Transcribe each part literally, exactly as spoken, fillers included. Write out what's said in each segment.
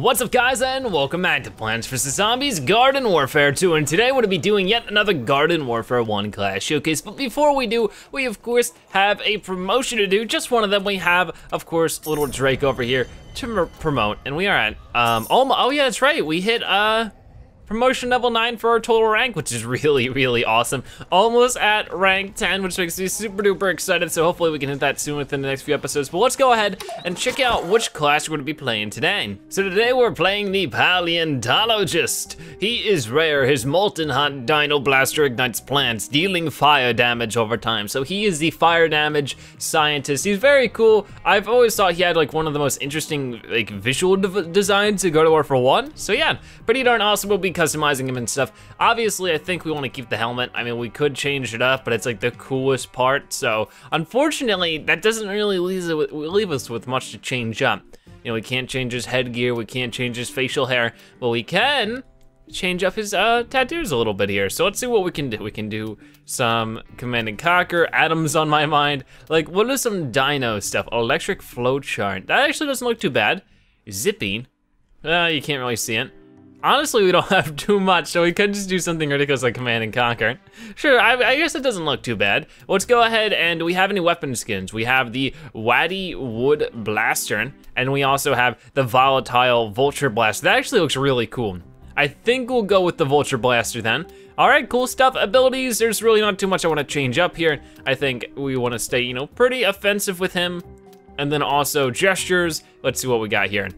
What's up guys, and welcome back to Plants versus. Zombies Garden Warfare two, and today we're gonna be doing yet another Garden Warfare one class showcase. But before we do, we of course have a promotion to do, just one of them. We have, of course, little Drake over here to promote, and we are at, um, oh, oh yeah, that's right, we hit, uh, promotion level nine for our total rank, which is really, really awesome. Almost at rank ten, which makes me super duper excited, so hopefully we can hit that soon within the next few episodes. But let's go ahead and check out which class we're gonna be playing today. So today we're playing the Paleontologist. He is rare. His molten hot dino blaster ignites plants, dealing fire damage over time. So he is the fire damage scientist. He's very cool. I've always thought he had like one of the most interesting like visual de designs to Garden Warfare one. So yeah, pretty darn awesome. We'll be customizing him and stuff. Obviously, I think we want to keep the helmet. I mean, we could change it up, but it's like the coolest part. So unfortunately, that doesn't really leave, it, leave us with much to change up. You know, we can't change his headgear, we can't change his facial hair, but we can change up his uh, tattoos a little bit here. So let's see what we can do. We can do some Command and Conquer, Atoms on my mind. Like, what is some dino stuff? Electric flowchart. That actually doesn't look too bad. Zipping. Uh, you can't really see it. Honestly, we don't have too much, so we could just do something ridiculous like Command and Conquer. Sure, I, I guess it doesn't look too bad. Let's go ahead, and do we have any weapon skins? We have the Waddy Wood Blaster, and we also have the Volatile Vulture Blaster. That actually looks really cool. I think we'll go with the Vulture Blaster then. All right, cool stuff. Abilities, there's really not too much I wanna change up here. I think we wanna stay, you know, pretty offensive with him. And then also gestures. Let's see what we got here.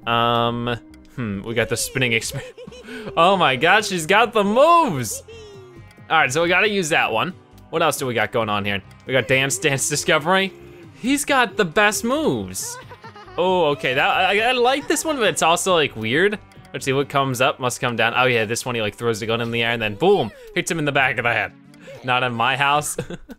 Um, Hmm, we got the spinning experience. Oh my gosh, she's got the moves. All right, so we gotta use that one. What else do we got going on here? We got Dance Dance Discovery. He's got the best moves. Oh, okay, that I, I like this one, but it's also like weird. Let's see what comes up, must come down. Oh yeah, this one he like throws the gun in the air and then boom, hits him in the back of the head. Not in my house.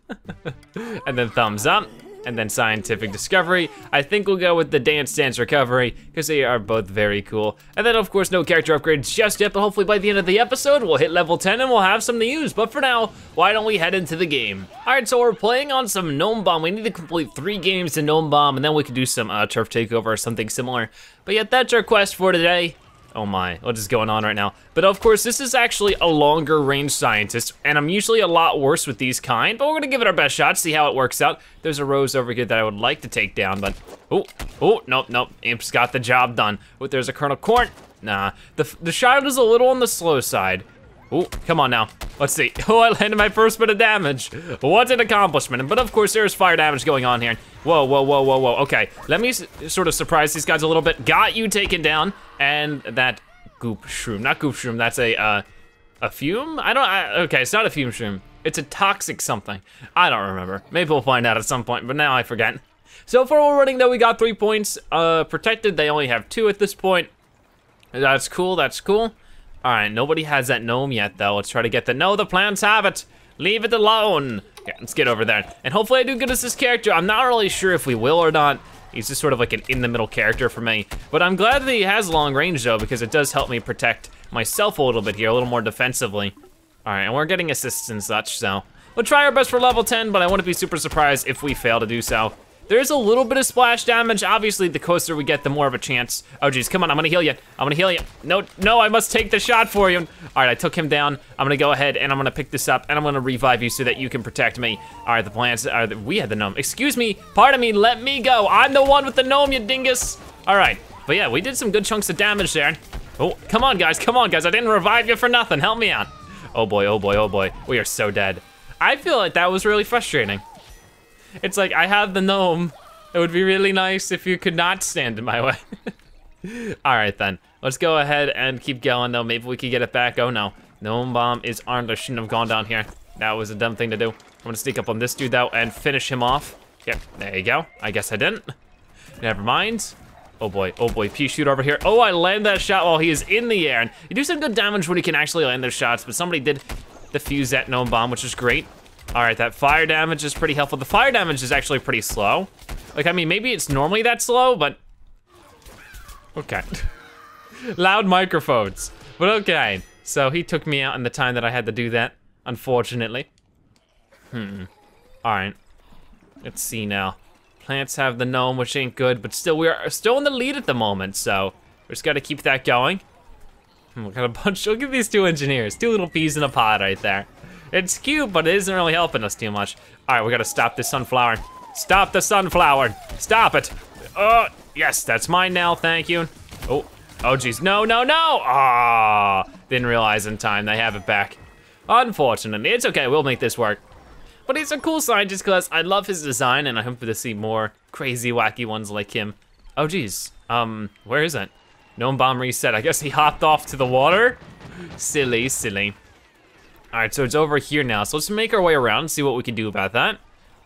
And then thumbs up. And then Scientific Discovery. I think we'll go with the Dance Dance Recovery, because they are both very cool. And then of course, no character upgrades just yet, but hopefully by the end of the episode, we'll hit level ten and we'll have some to use. But for now, why don't we head into the game? All right, so we're playing on some Gnome Bomb. We need to complete three games in Gnome Bomb, and then we can do some uh, Turf Takeover or something similar. But yeah, that's our quest for today. Oh my, what is going on right now? But of course, this is actually a longer range scientist, and I'm usually a lot worse with these kind, but we're gonna give it our best shot, see how it works out. There's a rose over here that I would like to take down, but, oh, oh, nope, nope, Imp's got the job done. Oh, there's a Colonel Corn. Nah, the, the shot is a little on the slow side. Oh, come on now, let's see. Oh, I landed my first bit of damage. What an accomplishment, but of course there's fire damage going on here. Whoa, whoa, whoa, whoa, whoa, okay. Let me s sort of surprise these guys a little bit. Got you taken down, and that goop shroom, not goop shroom, that's a, uh, a fume? I don't, I, okay, it's not a fume shroom. It's a toxic something. I don't remember. Maybe we'll find out at some point, but now I forget. So for our running though, we got three points. Uh, protected, they only have two at this point. That's cool, that's cool. All right, nobody has that gnome yet though. Let's try to get the, no, the plants have it. Leave it alone. Okay, let's get over there. And hopefully I do good as this character. I'm not really sure if we will or not. He's just sort of like an in-the-middle character for me. But I'm glad that he has long range though, because it does help me protect myself a little bit here, a little more defensively. All right, and we're getting assists and such, so. We'll try our best for level ten, but I wouldn't be super surprised if we fail to do so. There's a little bit of splash damage. Obviously, the closer we get, the more of a chance. Oh geez, come on, I'm gonna heal you. I'm gonna heal you. No, no, I must take the shot for you. All right, I took him down. I'm gonna go ahead and I'm gonna pick this up and I'm gonna revive you so that you can protect me. All right, the plants, are the, we had the gnome. Excuse me, pardon me, let me go. I'm the one with the gnome, you dingus. All right, but yeah, we did some good chunks of damage there. Oh, come on guys, come on guys. I didn't revive you for nothing, help me out. Oh boy, oh boy, oh boy. We are so dead. I feel like that was really frustrating. It's like, I have the gnome. It would be really nice if you could not stand in my way. All right then, let's go ahead and keep going though. Maybe we could get it back. Oh no, Gnome Bomb is armed. I shouldn't have gone down here. That was a dumb thing to do. I'm gonna sneak up on this dude though and finish him off. Yep, there you go. I guess I didn't. Never mind. Oh boy, oh boy, pea shoot over here. Oh, I landed that shot while he is in the air. And you do some good damage when you can actually land those shots, but somebody did defuse that Gnome Bomb, which is great. All right, that fire damage is pretty helpful. The fire damage is actually pretty slow. Like, I mean, maybe it's normally that slow, but okay. Loud microphones, but okay. So he took me out in the time that I had to do that, unfortunately. Hmm, all right. Let's see now. Plants have the gnome, which ain't good, but still, we are still in the lead at the moment, so We just gotta keep that going. Look at a bunch, look at these two engineers, two little peas in a pod right there. It's cute, but it isn't really helping us too much. All right, we gotta stop this sunflower. Stop the sunflower, stop it. Oh, yes, that's mine now, thank you. Oh, oh geez, no, no, no. Ah, didn't realize in time, they have it back. Unfortunately, it's okay, we'll make this work. But he's a cool scientist because I love his design and I hope to see more crazy, wacky ones like him. Oh geez, um, where is it? Gnome bomb reset, I guess he hopped off to the water. Silly, silly. All right, so it's over here now. So let's make our way around and see what we can do about that.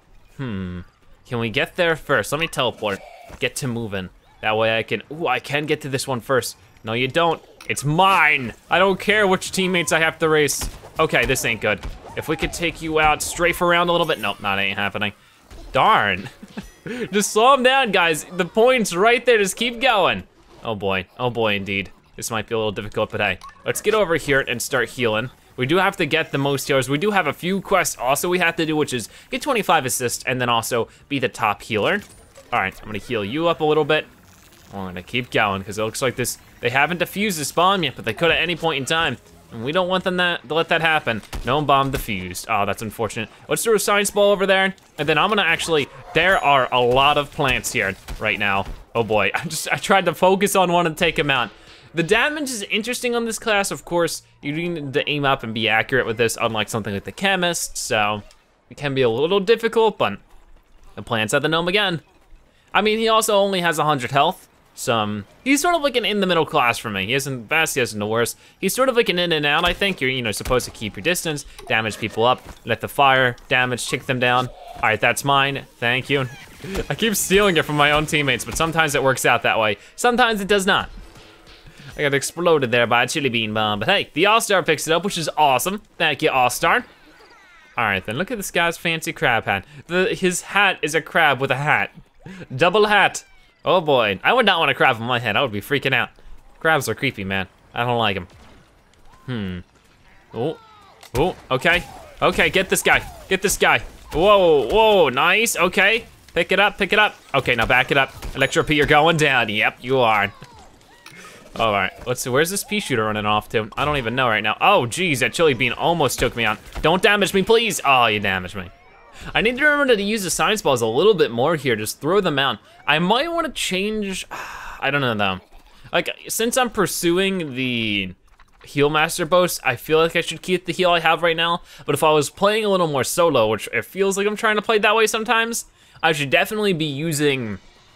Hmm, can we get there first? Let me teleport, get to moving. That way I can, ooh, I can get to this one first. No, you don't, it's mine. I don't care which teammates I have to race. Okay, this ain't good. If we could take you out, strafe around a little bit. Nope, that ain't happening. Darn. Just slow him down, guys. The point's right there, just keep going. Oh boy, oh boy indeed. This might be a little difficult, but hey, let's get over here and start healing. We do have to get the most healers. We do have a few quests also we have to do, which is get twenty-five assists and then also be the top healer. All right, I'm gonna heal you up a little bit. I'm gonna keep going because it looks like this, they haven't defused the spawn yet, but they could at any point in time. And we don't want them that, to let that happen. Gnome bomb defused. Oh, that's unfortunate. Let's throw a science ball over there. And then I'm gonna actually, there are a lot of plants here right now. Oh boy, I just, I tried to focus on one and take him out. The damage is interesting on this class, of course. You need to aim up and be accurate with this, unlike something like the chemist, so it can be a little difficult, but the plants at the gnome again. I mean, he also only has one hundred health. Some, he's sort of like an in the middle class for me. He isn't the best, he isn't the worst. He's sort of like an in and out, I think. You're, you know, supposed to keep your distance, damage people up, let the fire damage tick them down. All right, that's mine, thank you. I keep stealing it from my own teammates, but sometimes it works out that way. Sometimes it does not. I got exploded there by a chili bean bomb, but hey, the All-Star picks it up, which is awesome. Thank you, All-Star. All right, then look at this guy's fancy crab hat. The, his hat is a crab with a hat. Double hat. Oh boy, I would not want a crab on my head. I would be freaking out. Crabs are creepy, man. I don't like them. Hmm. Oh, oh, okay. Okay, get this guy, get this guy. Whoa, whoa, nice, okay. Pick it up, pick it up. Okay, now back it up. Electro P, you're going down. Yep, you are. All right, let's see, where's this pea shooter running off to? I don't even know right now. Oh, geez, that chili bean almost took me out. Don't damage me, please. Oh, you damaged me. I need to remember to use the science balls a little bit more here, just throw them out. I might wanna change, I don't know though. Like, since I'm pursuing the heal master boast, I feel like I should keep the heal I have right now, but if I was playing a little more solo, which it feels like I'm trying to play that way sometimes, I should definitely be using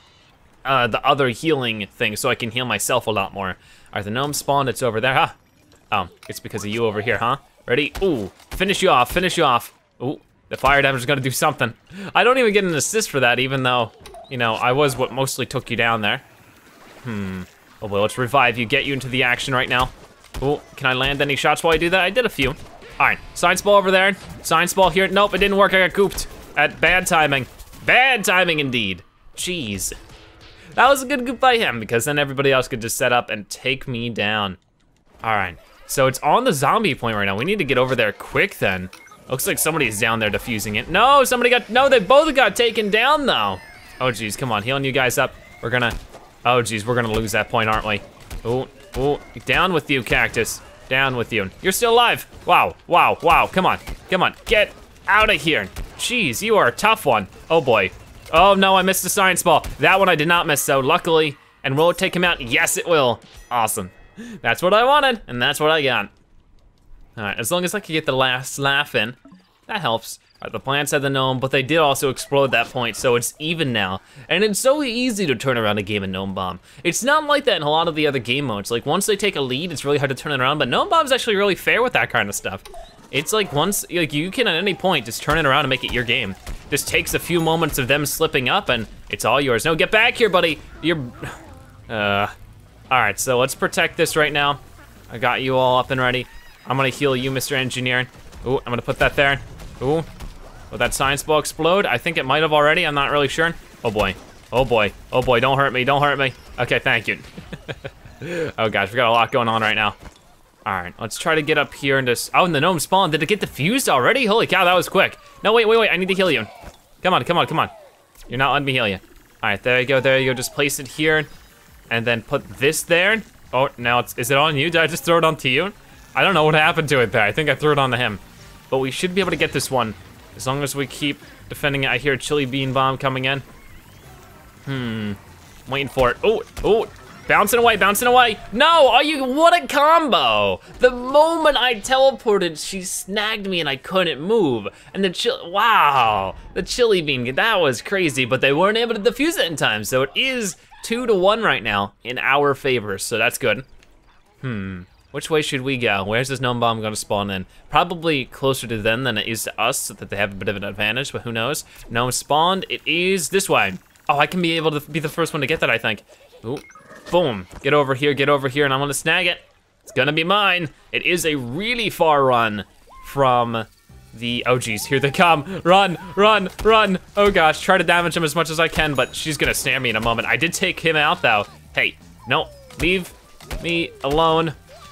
uh, the other healing thing so I can heal myself a lot more. All right, the gnome spawned, it's over there, huh? Oh, it's because of you over here, huh? Ready? Ooh, finish you off, finish you off. Ooh. The fire damage is gonna do something. I don't even get an assist for that, even though, you know, I was what mostly took you down there. Hmm. Oh boy, let's revive you, get you into the action right now. Oh, can I land any shots while I do that? I did a few. All right, science ball over there. Science ball here. Nope, it didn't work, I got cooped. At bad timing. Bad timing indeed. Jeez. That was a good goop by him, because then everybody else could just set up and take me down. All right, so it's on the zombie point right now. We need to get over there quick then. Looks like somebody's down there defusing it. No, somebody got, no, they both got taken down though. Oh geez, come on, healing you guys up. We're gonna, oh geez, we're gonna lose that point, aren't we? Oh, oh, down with you, cactus. Down with you. You're still alive. Wow, wow, wow, come on, come on, get out of here. Jeez, you are a tough one. Oh boy. Oh no, I missed the science ball. That one I did not miss, so luckily, and will it take him out? Yes, it will. Awesome. That's what I wanted, and that's what I got. All right, as long as I can get the last laugh in, that helps. All right, the plants had the gnome, but they did also explode that point, so it's even now. And it's so easy to turn around a game in Gnome Bomb. It's not like that in a lot of the other game modes. Like once they take a lead, it's really hard to turn it around, but Gnome Bomb's actually really fair with that kind of stuff. It's like once, like you can at any point just turn it around and make it your game. Just takes a few moments of them slipping up and it's all yours. No, get back here, buddy. You're, uh, all right, so let's protect this right now. I got you all up and ready. I'm gonna heal you, Mister Engineer. Ooh, I'm gonna put that there. Ooh, will that science ball explode? I think it might have already, I'm not really sure. Oh boy, oh boy, oh boy, don't hurt me, don't hurt me. Okay, thank you. Oh gosh, we got a lot going on right now. All right, let's try to get up here and just, oh, and the gnome spawned. Did it get defused already? Holy cow, that was quick. No, wait, wait, wait, I need to heal you. Come on, come on, come on. You're not letting me heal you. All right, there you go, there you go, just place it here. and then put this there. Oh, now it's, is it on you? Did I just throw it onto you? I don't know what happened to it there. I think I threw it onto him. But we should be able to get this one as long as we keep defending it. I hear a chili bean bomb coming in. Hmm, waiting for it. Oh, oh, bouncing away, bouncing away. No, are you, what a combo. The moment I teleported, she snagged me and I couldn't move. And the chill, wow, the chili bean, that was crazy, but they weren't able to defuse it in time. So it is two to one right now in our favor, so that's good. Hmm, which way should we go? Where's this gnome bomb gonna spawn in? Probably closer to them than it is to us, so that they have a bit of an advantage, but who knows? Gnome spawned, it is this way. Oh, I can be able to be the first one to get that, I think. Ooh, boom, get over here, get over here, and I'm gonna snag it. It's gonna be mine. It is a really far run from the, oh geez, here they come. Run, run, run. Oh gosh, try to damage him as much as I can, but she's gonna snare me in a moment. I did take him out though. Hey, no, leave me alone.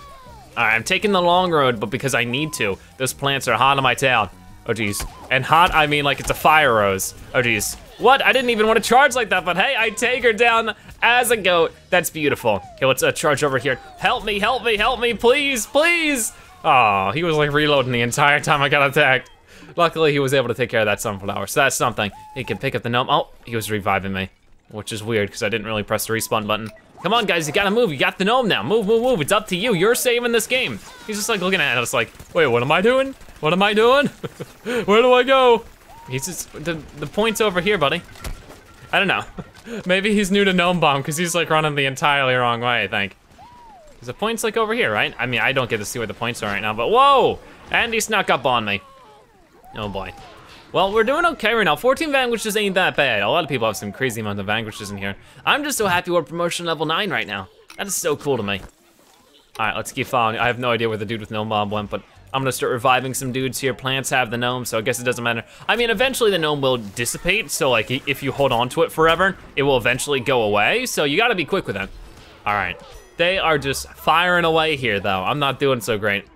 All right, I'm taking the long road, but because I need to. Those plants are hot on my tail. Oh geez, and hot, I mean like it's a fire rose. Oh geez. What? I didn't even want to charge like that, but hey, I take her down as a goat. That's beautiful. Okay, let's uh, charge over here. Help me, help me, help me, please, please. Oh, he was like reloading the entire time I got attacked. Luckily, he was able to take care of that sunflower, so that's something. He can pick up the gnome. Oh, he was reviving me, which is weird because I didn't really press the respawn button. Come on, guys, you gotta move. You got the gnome now. Move, move, move. It's up to you. You're saving this game. He's just like looking at us like, wait, what am I doing? What am I doing? Where do I go? He's just, the, the point's over here, buddy. I don't know. Maybe he's new to Gnome Bomb because he's like running the entirely wrong way, I think. Because the point's like over here, right? I mean, I don't get to see where the points are right now, but whoa! And he snuck up on me. Oh boy. Well, we're doing okay right now. fourteen vanquishes ain't that bad. A lot of people have some crazy amount of vanquishes in here. I'm just so happy we're promotion level nine right now. That is so cool to me. All right, let's keep following. I have no idea where the dude with Gnome Bomb went, but I'm gonna start reviving some dudes here. Plants have the gnome, so I guess it doesn't matter. I mean, eventually the gnome will dissipate, so like if you hold on to it forever, it will eventually go away, so you gotta be quick with it. All right, they are just firing away here though. I'm not doing so great.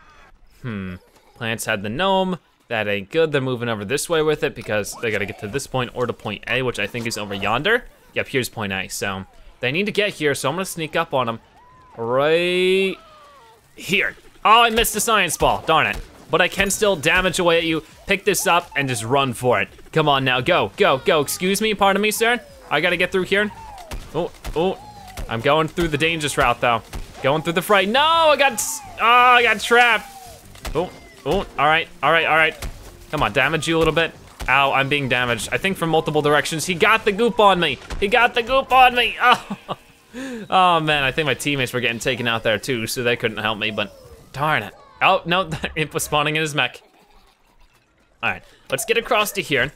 Hmm, plants had the gnome. That ain't good. They're moving over this way with it because they gotta get to this point or to point A, which I think is over yonder. Yep, here's point A, so they need to get here, so I'm gonna sneak up on them right here. Oh, I missed the science ball, darn it. But I can still damage away at you, pick this up, and just run for it. Come on now, go, go, go. Excuse me, pardon me, sir. I gotta get through here. Oh, oh, I'm going through the dangerous route though. Going through the fright. No, I got, oh, I got trapped. Oh, oh, all right, all right, all right. Come on, damage you a little bit. Ow, I'm being damaged. I think from multiple directions. He got the goop on me. He got the goop on me. Oh, oh man, I think my teammates were getting taken out there too, so they couldn't help me, but darn it. Oh, no, the imp was spawning in his mech. All right, let's get across to here.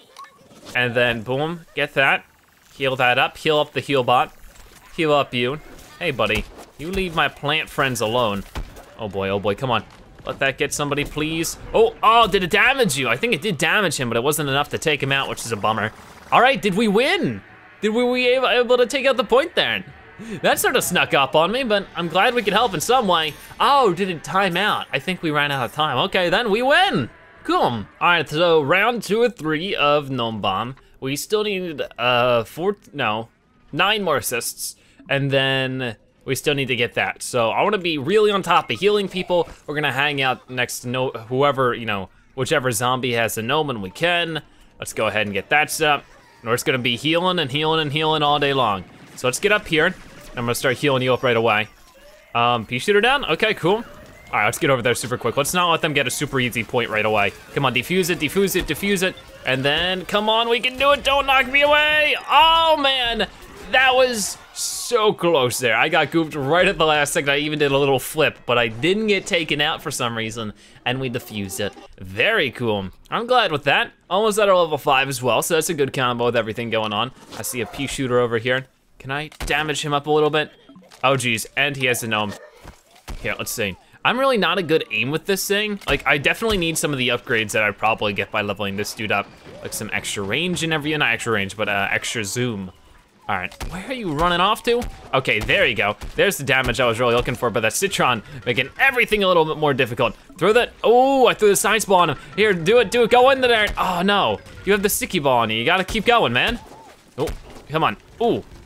And then, boom, get that. Heal that up, heal up the heal bot. Heal up you. Hey, buddy, you leave my plant friends alone. Oh boy, oh boy, come on. Let that get somebody, please. Oh, oh, did it damage you? I think it did damage him, but it wasn't enough to take him out, which is a bummer. All right, did we win? Did we, we able, able to take out the point there? That sort of snuck up on me, but I'm glad we could help in some way. Oh, did it time out? I think we ran out of time. Okay, then we win. Cool. All right, so round two or three of Gnome Bomb. We still need uh four, no, nine more assists, and then we still need to get that. So I want to be really on top of healing people. We're gonna hang out next to no whoever, you know, whichever zombie has a gnome and we can. Let's go ahead and get that stuff. And we're just gonna be healing and healing and healing all day long. So let's get up here. I'm gonna start healing you up right away. Um, pea shooter down? Okay, cool. All right, let's get over there super quick. Let's not let them get a super easy point right away. Come on, defuse it, defuse it, defuse it. And then, come on, we can do it. Don't knock me away. Oh man, that was so close there. I got gooped right at the last second. I even did a little flip, but I didn't get taken out for some reason, and we defused it. Very cool. I'm glad with that. Almost at our level five as well, so that's a good combo with everything going on. I see a pea shooter over here. Can I damage him up a little bit? Oh geez, and he has a gnome. Here, let's see. I'm really not a good aim with this thing. Like, I definitely need some of the upgrades that I'd probably get by leveling this dude up. Like some extra range and every, not extra range, but uh, extra zoom. All right, where are you running off to? Okay, there you go. There's the damage I was really looking for, but that Citron making everything a little bit more difficult. Throw that, oh, I threw the science ball on him. Here, do it, do it, go in there. Oh no, you have the sticky ball on you. You gotta keep going, man. Oh, come on, ooh.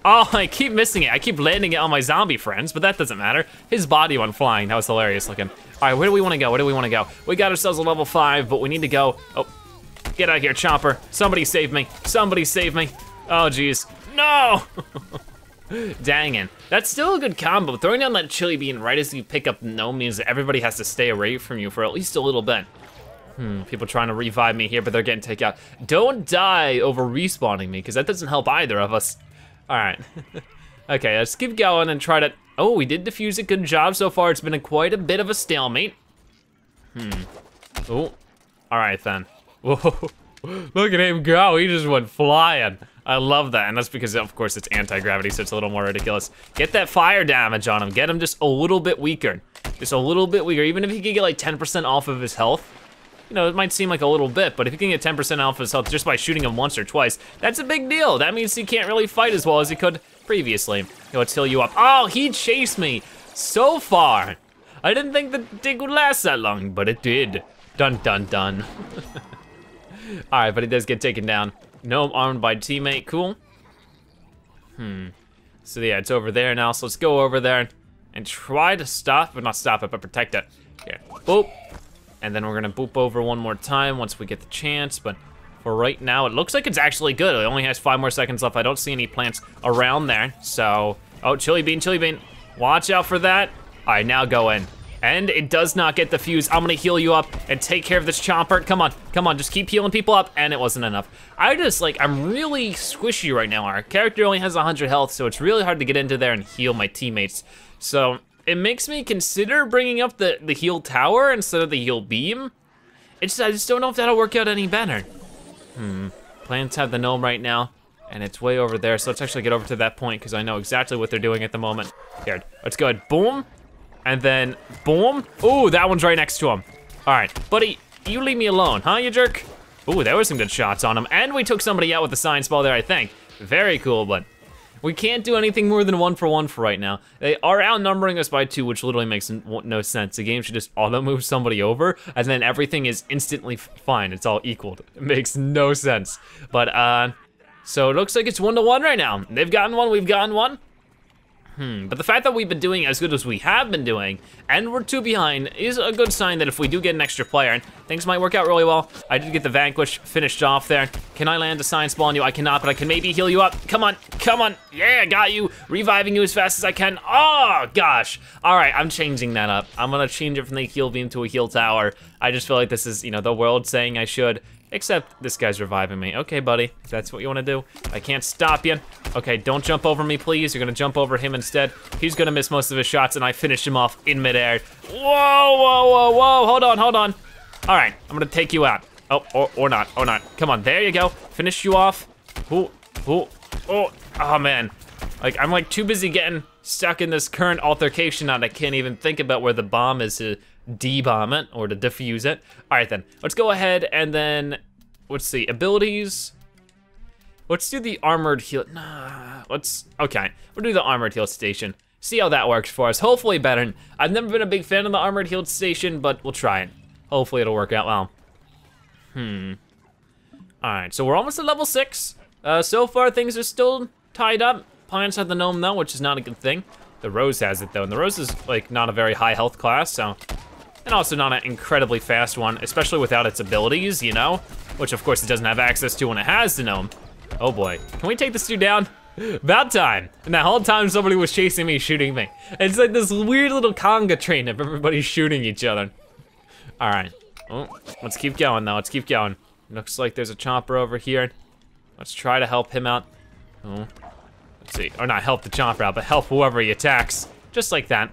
Oh, I keep missing it. I keep landing it on my zombie friends, but that doesn't matter. His body went flying. That was hilarious looking. All right, where do we wanna go? Where do we wanna go? We got ourselves a level five, but we need to go. Oh, get out of here, Chomper. Somebody save me. Somebody save me. Oh, geez. No! Dang it. That's still a good combo. Throwing down that chili bean right as you pick up the gnome means that everybody has to stay away from you for at least a little bit. Hmm, people trying to revive me here, but they're getting taken out. Don't die over respawning me, because that doesn't help either of us. All right. Okay, let's keep going and try to, oh, we did defuse it, good job so far. It's been a quite a bit of a stalemate. Hmm, oh, all right then. Whoa, look at him go, he just went flying. I love that, and that's because, of course, it's anti-gravity, so it's a little more ridiculous. Get that fire damage on him. Get him just a little bit weaker. Just a little bit weaker. Even if he can get like ten percent off of his health, you know, it might seem like a little bit, but if he can get ten percent off his health just by shooting him once or twice, that's a big deal. That means he can't really fight as well as he could previously. Here, let's heal you up. Oh, he chased me so far. I didn't think the dig would last that long, but it did. Dun, dun, dun. All right, but he does get taken down. Gnome armed by teammate, cool. Hmm, so yeah, it's over there now, so let's go over there and try to stop, but not stop it, but protect it. Here, boop. And then we're gonna boop over one more time once we get the chance, but for right now, it looks like it's actually good. It only has five more seconds left. I don't see any plants around there, so, oh, chili bean, chili bean. Watch out for that. All right, now go in. And it does not get the fuse. I'm gonna heal you up and take care of this chomper. Come on, come on, just keep healing people up, and it wasn't enough. I just, like, I'm really squishy right now. Our character only has one hundred health, so it's really hard to get into there and heal my teammates. So it makes me consider bringing up the, the heal tower instead of the heal beam. It's, I just don't know if that'll work out any better. Hmm, plants have the gnome right now, and it's way over there, so let's actually get over to that point because I know exactly what they're doing at the moment. Here, let's go ahead, boom. And then, boom. Ooh, that one's right next to him. All right, buddy, you leave me alone, huh, you jerk? Ooh, there were some good shots on him. And we took somebody out with the science ball there, I think. Very cool, but we can't do anything more than one for one for right now. They are outnumbering us by two, which literally makes no sense. The game should just auto-move somebody over, and then everything is instantly fine. It's all equaled. It makes no sense. But, uh, so it looks like it's one to one right now. They've gotten one, we've gotten one. Hmm, but the fact that we've been doing as good as we have been doing, and we're two behind, is a good sign that if we do get an extra player, things might work out really well. I did get the Vanquish finished off there. Can I land a science ball on you? I cannot, but I can maybe heal you up. Come on, come on, yeah, I got you. Reviving you as fast as I can. Oh, gosh. All right, I'm changing that up. I'm gonna change it from the heal beam to a heal tower. I just feel like this is, you know, the world saying I should. Except this guy's reviving me. Okay, buddy, if that's what you wanna do. I can't stop you. Okay, don't jump over me, please. You're gonna jump over him instead. He's gonna miss most of his shots and I finish him off in midair. Whoa, whoa, whoa, whoa, hold on, hold on. All right, I'm gonna take you out. Oh, or, or not, or not. Come on, there you go. Finish you off. Ooh, ooh, oh, oh man. Like, I'm like too busy getting stuck in this current altercation that I can't even think about where the bomb is to de-bomb it or to defuse it. All right then, let's go ahead and then, let's see, abilities. Let's do the armored heal, nah, let's, okay. We'll do the armored heal station. See how that works for us, hopefully better. I've never been a big fan of the armored heal station, but we'll try it. Hopefully it'll work out well. Hmm. All right, so we're almost at level six. Uh, so far things are still tied up. Plants have the gnome though, which is not a good thing. The rose has it though, and the rose is like not a very high health class, so. And also not an incredibly fast one, especially without its abilities, you know? Which of course it doesn't have access to when it has the gnome. Oh boy, can we take this dude down? About time. And that whole time somebody was chasing me, shooting me. It's like this weird little conga train of everybody shooting each other. All right, oh, let's keep going though, let's keep going. Looks like there's a chomper over here. Let's try to help him out. Oh, let's see, or not help the chomper out, but help whoever he attacks. Just like that.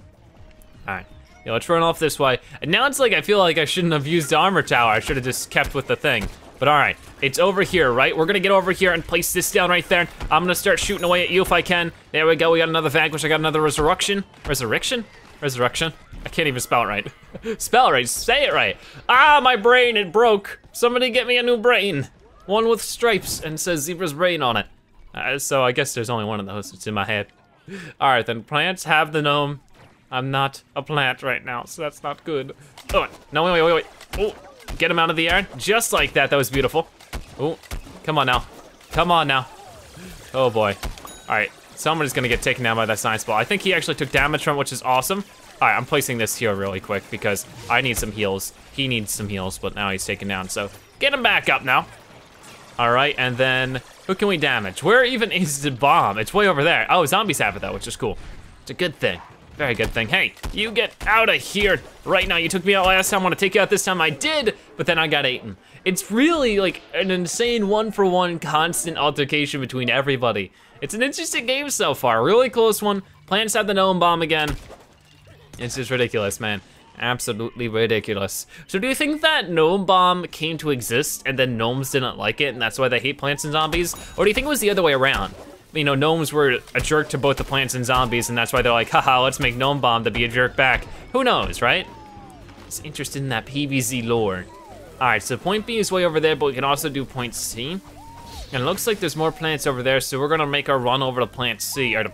All right. Yeah, let's run off this way. And now it's like I feel like I shouldn't have used the armor tower. I should have just kept with the thing. But all right, it's over here, right? We're gonna get over here and place this down right there. I'm gonna start shooting away at you if I can. There we go, we got another Vanquish, I got another Resurrection. Resurrection? Resurrection? I can't even spell it right. Spell it right, say it right. Ah, my brain, it broke. Somebody get me a new brain. One with stripes and says Zebra's brain on it. Uh, so I guess there's only one of those, it's in my head. All right then, plants have the gnome. I'm not a plant right now, so that's not good. Oh, no, wait, wait, wait, wait. Oh, get him out of the air, just like that, that was beautiful. Oh, come on now, come on now. Oh boy. All right, somebody's gonna get taken down by that science ball. I think he actually took damage from it, which is awesome. All right, I'm placing this here really quick because I need some heals. He needs some heals, but now he's taken down, so get him back up now. All right, and then who can we damage? Where even is the bomb? It's way over there. Oh, zombies have it though, which is cool. It's a good thing, very good thing. Hey, you get out of here right now. You took me out last time, I wanna take you out this time. I did, but then I got eaten. It's really like an insane one for one constant altercation between everybody. It's an interesting game so far, really close one. Plants have the gnome bomb again. It's just ridiculous, man. Absolutely ridiculous. So do you think that gnome bomb came to exist and then gnomes didn't like it and that's why they hate plants and zombies? Or do you think it was the other way around? You know, gnomes were a jerk to both the plants and zombies and that's why they're like, haha, let's make gnome bomb to be a jerk back. Who knows, right? Just interested in that P V Z lore. All right, so point B is way over there, but we can also do point C. And it looks like there's more plants over there, so we're gonna make our run over to plant C, or to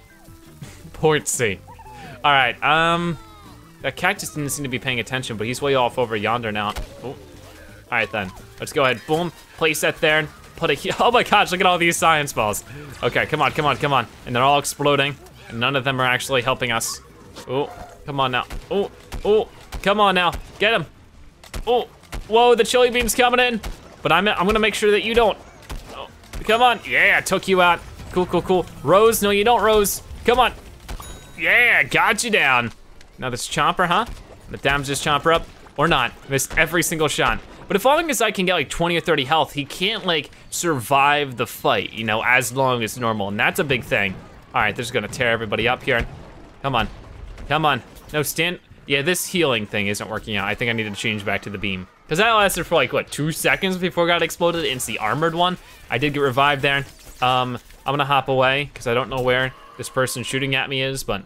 point C. All right, um, that cactus didn't seem to be paying attention, but he's way off over yonder now. Oh. All right then, let's go ahead, boom, place that there, and put a, oh my gosh, look at all these science balls. Okay, come on, come on, come on. And they're all exploding, and none of them are actually helping us. Oh, come on now, oh, oh, come on now, get him. Oh, whoa, the chili beam's coming in, but I'm, I'm gonna make sure that you don't. Oh, come on, yeah, I took you out. Cool, cool, cool. Rose, no you don't, Rose. Come on. Yeah, got you down. Now this chomper, huh? The damage this chomper up, or not. Missed every single shot. But as long as I can get like twenty or thirty health, he can't like survive the fight, you know, as long as normal, and that's a big thing. All right, they're just gonna tear everybody up here. Come on, come on. No, stand, yeah, this healing thing isn't working out. I think I need to change back to the beam. Cause that lasted for like, what, two seconds before it got exploded? It's the armored one. I did get revived there. Um, I'm gonna hop away, cause I don't know where this person shooting at me is, but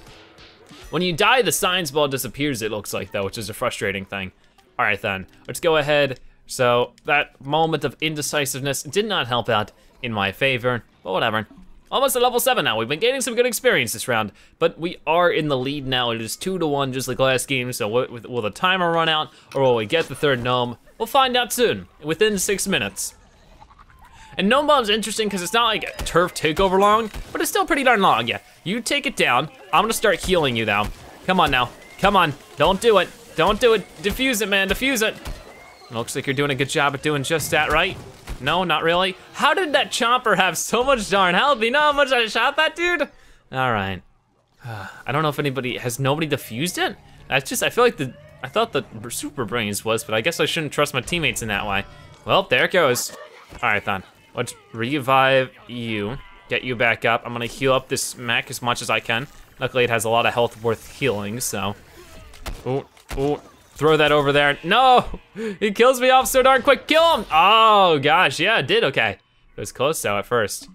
when you die, the science ball disappears, it looks like though, which is a frustrating thing. All right then, let's go ahead. So that moment of indecisiveness did not help out in my favor, but whatever. Almost at level seven now. We've been gaining some good experience this round, but we are in the lead now. It is two to one, just like last game. So will, will the timer run out, or will we get the third gnome? We'll find out soon, within six minutes. And gnome bomb's interesting because it's not like a turf takeover long, but it's still pretty darn long. Yeah, you take it down. I'm gonna start healing you now. Come on now, come on. Don't do it, don't do it. Diffuse it, man, diffuse it. It looks like you're doing a good job at doing just that, right? No, not really. How did that chomper have so much darn health? You know how much I shot that dude? All right. Uh, I don't know if anybody, has nobody defused it? That's just, I feel like the, I thought the super brains was, but I guess I shouldn't trust my teammates in that way. Well, there it goes. All right then, let's revive you, get you back up. I'm gonna heal up this mech as much as I can. Luckily it has a lot of health worth healing, so. Ooh, ooh. Throw that over there. No! He kills me off so darn quick. Kill him! Oh gosh, yeah, it did okay. It was close though at first.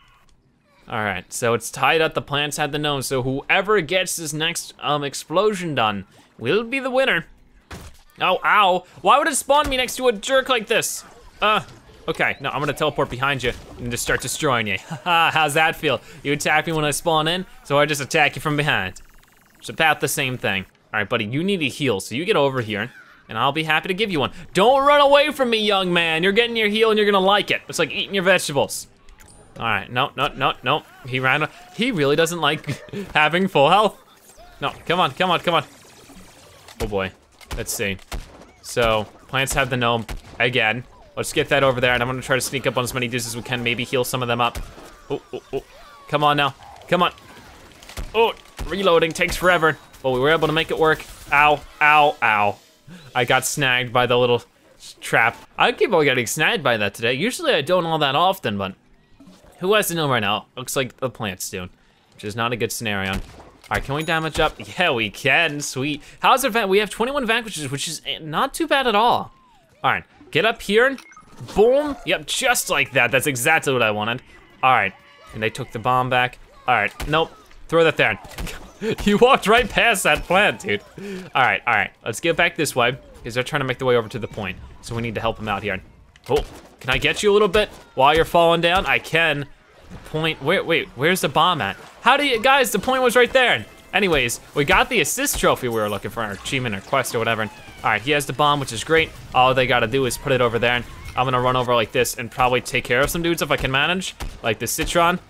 All right, so it's tied up. The plants had the gnome, so whoever gets this next um explosion done will be the winner. Oh, ow. Why would it spawn me next to a jerk like this? Uh, okay, no, I'm gonna teleport behind you and just start destroying you. Haha, how's that feel? You attack me when I spawn in, so I just attack you from behind. It's about the same thing. All right, buddy, you need a heal, so you get over here, and I'll be happy to give you one. Don't run away from me, young man. You're getting your heal, and you're gonna like it. It's like eating your vegetables. All right, no, no, no, no. He ran, he really doesn't like having full health. No, come on, come on, come on. Oh boy, let's see. So, plants have the gnome again. Let's get that over there, and I'm gonna try to sneak up on as many dudes as we can, maybe heal some of them up. Oh, oh, oh, come on now, come on. Oh, reloading takes forever. But we were able to make it work. Ow, ow, ow. I got snagged by the little trap. I keep on getting snagged by that today. Usually I don't all that often, but who has to know right now? Looks like the plants do, which is not a good scenario. All right, can we damage up? Yeah, we can, sweet. How's our van? We have twenty-one vanquishes, which is not too bad at all. All right, get up here and boom. Yep, just like that. That's exactly what I wanted. All right, and they took the bomb back. All right, nope, throw that there. You walked right past that plant, dude. All right, all right, let's get back this way because they're trying to make their way over to the point. So we need to help them out here. Oh, can I get you a little bit while you're falling down? I can. The point, wait, wait, where's the bomb at? How do you, guys, the point was right there. Anyways, we got the assist trophy we were looking for, our achievement or quest or whatever. All right, he has the bomb, which is great. All they gotta do is put it over there. I'm gonna run over like this and probably take care of some dudes if I can manage, like the Citron.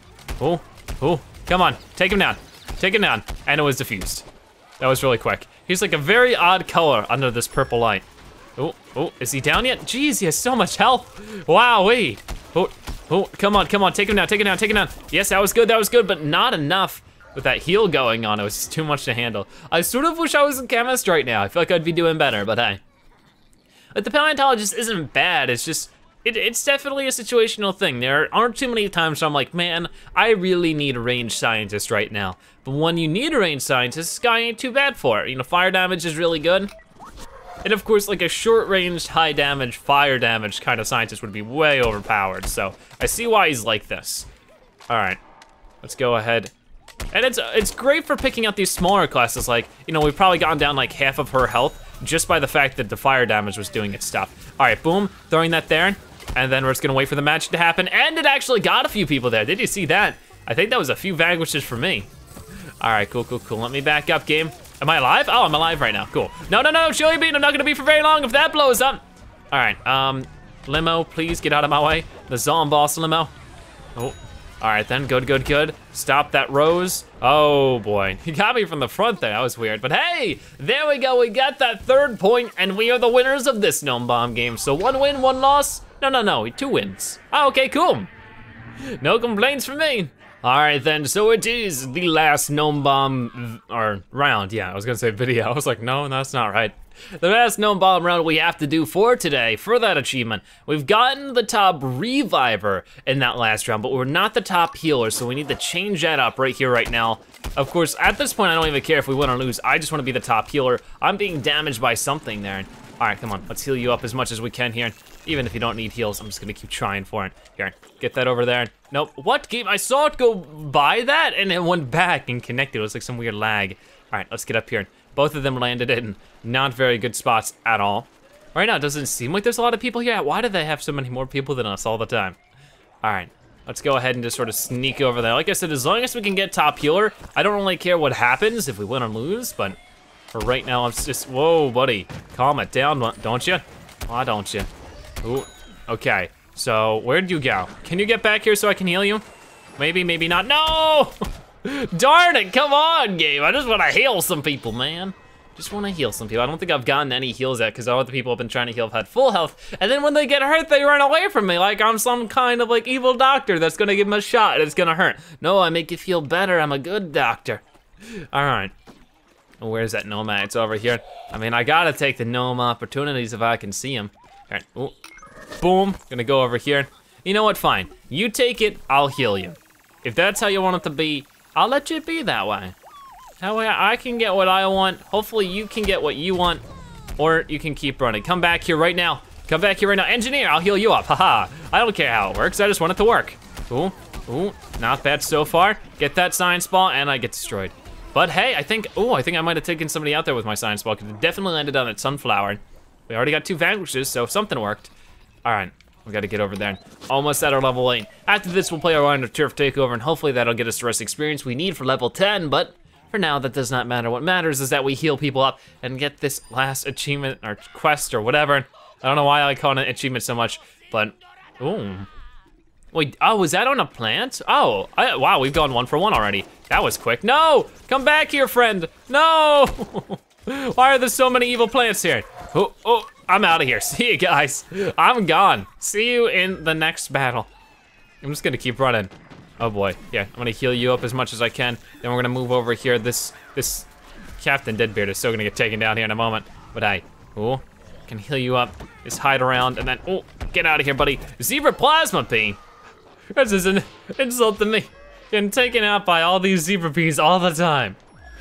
Oh, oh, come on, take him down. Take him down, and it was diffused. That was really quick. He's like a very odd color under this purple light. Oh, oh, is he down yet? Jeez, he has so much health. Wow, wait. Oh, oh, come on, come on, take him down, take him down, take him down. Yes, that was good, that was good, but not enough with that heal going on. It was just too much to handle. I sort of wish I was a chemist right now. I feel like I'd be doing better, but hey. But the paleontologist isn't bad, it's just, it, it's definitely a situational thing. There aren't too many times where I'm like, man, I really need a ranged scientist right now. But when you need a ranged scientist, this guy ain't too bad for it. You know, fire damage is really good. And of course, like a short ranged, high damage, fire damage kind of scientist would be way overpowered. So I see why he's like this. All right, let's go ahead. And it's it's great for picking out these smaller classes. Like, you know, we've probably gotten down like half of her health just by the fact that the fire damage was doing its stuff. All right, boom, throwing that there. And then we're just gonna wait for the magic to happen. And it actually got a few people there. Did you see that? I think that was a few vanquishes for me. All right, cool, cool, cool. Let me back up, game. Am I alive? Oh, I'm alive right now, cool. No, no, no, chili bean, I'm not gonna be for very long if that blows up. All right, um, limo, please get out of my way. The Zomboss limo. Oh, all right then, good, good, good. Stop that rose. Oh boy, he got me from the front there, that was weird. But hey, there we go, we got that third point and we are the winners of this Gnome Bomb game. So one win, one loss. No, no, no, two wins. Oh, okay, cool. No complaints from me. All right then, so it is the last Gnome Bomb, or round, yeah, I was gonna say video. I was like, no, that's not right. The last Gnome Bomb round we have to do for today, for that achievement. We've gotten the top reviver in that last round, but we're not the top healer, so we need to change that up right here, right now. Of course, at this point, I don't even care if we win or lose. I just wanna be the top healer. I'm being damaged by something there. All right, come on, let's heal you up as much as we can here. Even if you don't need heals, I'm just gonna keep trying for it. Here, get that over there. Nope, what game? I saw it go by that and it went back and connected. It was like some weird lag. All right, let's get up here. Both of them landed in not very good spots at all. Right now, it doesn't seem like there's a lot of people here. Why do they have so many more people than us all the time? All right, let's go ahead and just sort of sneak over there. Like I said, as long as we can get top healer, I don't really care what happens if we win or lose, but for right now, I'm just, whoa, buddy. Calm it down, don't you? Why don't you? Ooh, okay, so where'd you go? Can you get back here so I can heal you? Maybe, maybe not, no! Darn it, come on, game. I just wanna heal some people, man. Just wanna heal some people. I don't think I've gotten any heals yet because all the people I've been trying to heal have had full health. And then when they get hurt, they run away from me like I'm some kind of like evil doctor that's gonna give them a shot and it's gonna hurt. No, I make you feel better, I'm a good doctor. All right, where's that gnome at? It's over here. I mean, I gotta take the gnome opportunities if I can see him. All right, ooh. Boom, gonna go over here. You know what, fine. You take it, I'll heal you. If that's how you want it to be, I'll let you be that way. That way I can get what I want. Hopefully you can get what you want, or you can keep running. Come back here right now. Come back here right now. Engineer, I'll heal you up, haha. I don't care how it works, I just want it to work. Ooh, ooh, not bad so far. Get that science ball and I get destroyed. But hey, I think, ooh, I think I might have taken somebody out there with my science ball because it definitely landed on that sunflower. We already got two vanquishes, so something worked. All right, we gotta get over there. Almost at our level eight. After this, we'll play our round of turf takeover, and hopefully that'll get us the rest of the experience we need for level ten, but for now, that does not matter. What matters is that we heal people up and get this last achievement, or quest, or whatever. I don't know why I call it an achievement so much, but, ooh. Wait, oh, was that on a plant? Oh, I, wow, we've gone one for one already. That was quick. No, come back here, friend. No. Why are there so many evil plants here? Oh, oh, I'm out of here. See you guys. I'm gone. See you in the next battle. I'm just gonna keep running. Oh boy, yeah, I'm gonna heal you up as much as I can. Then we're gonna move over here. This this Captain Deadbeard is still gonna get taken down here in a moment. But I, oh, can heal you up. Just hide around and then, oh, get out of here, buddy. Zebra Plasma Pea. This is an insult to me. Getting taken out by all these zebra peas all the time.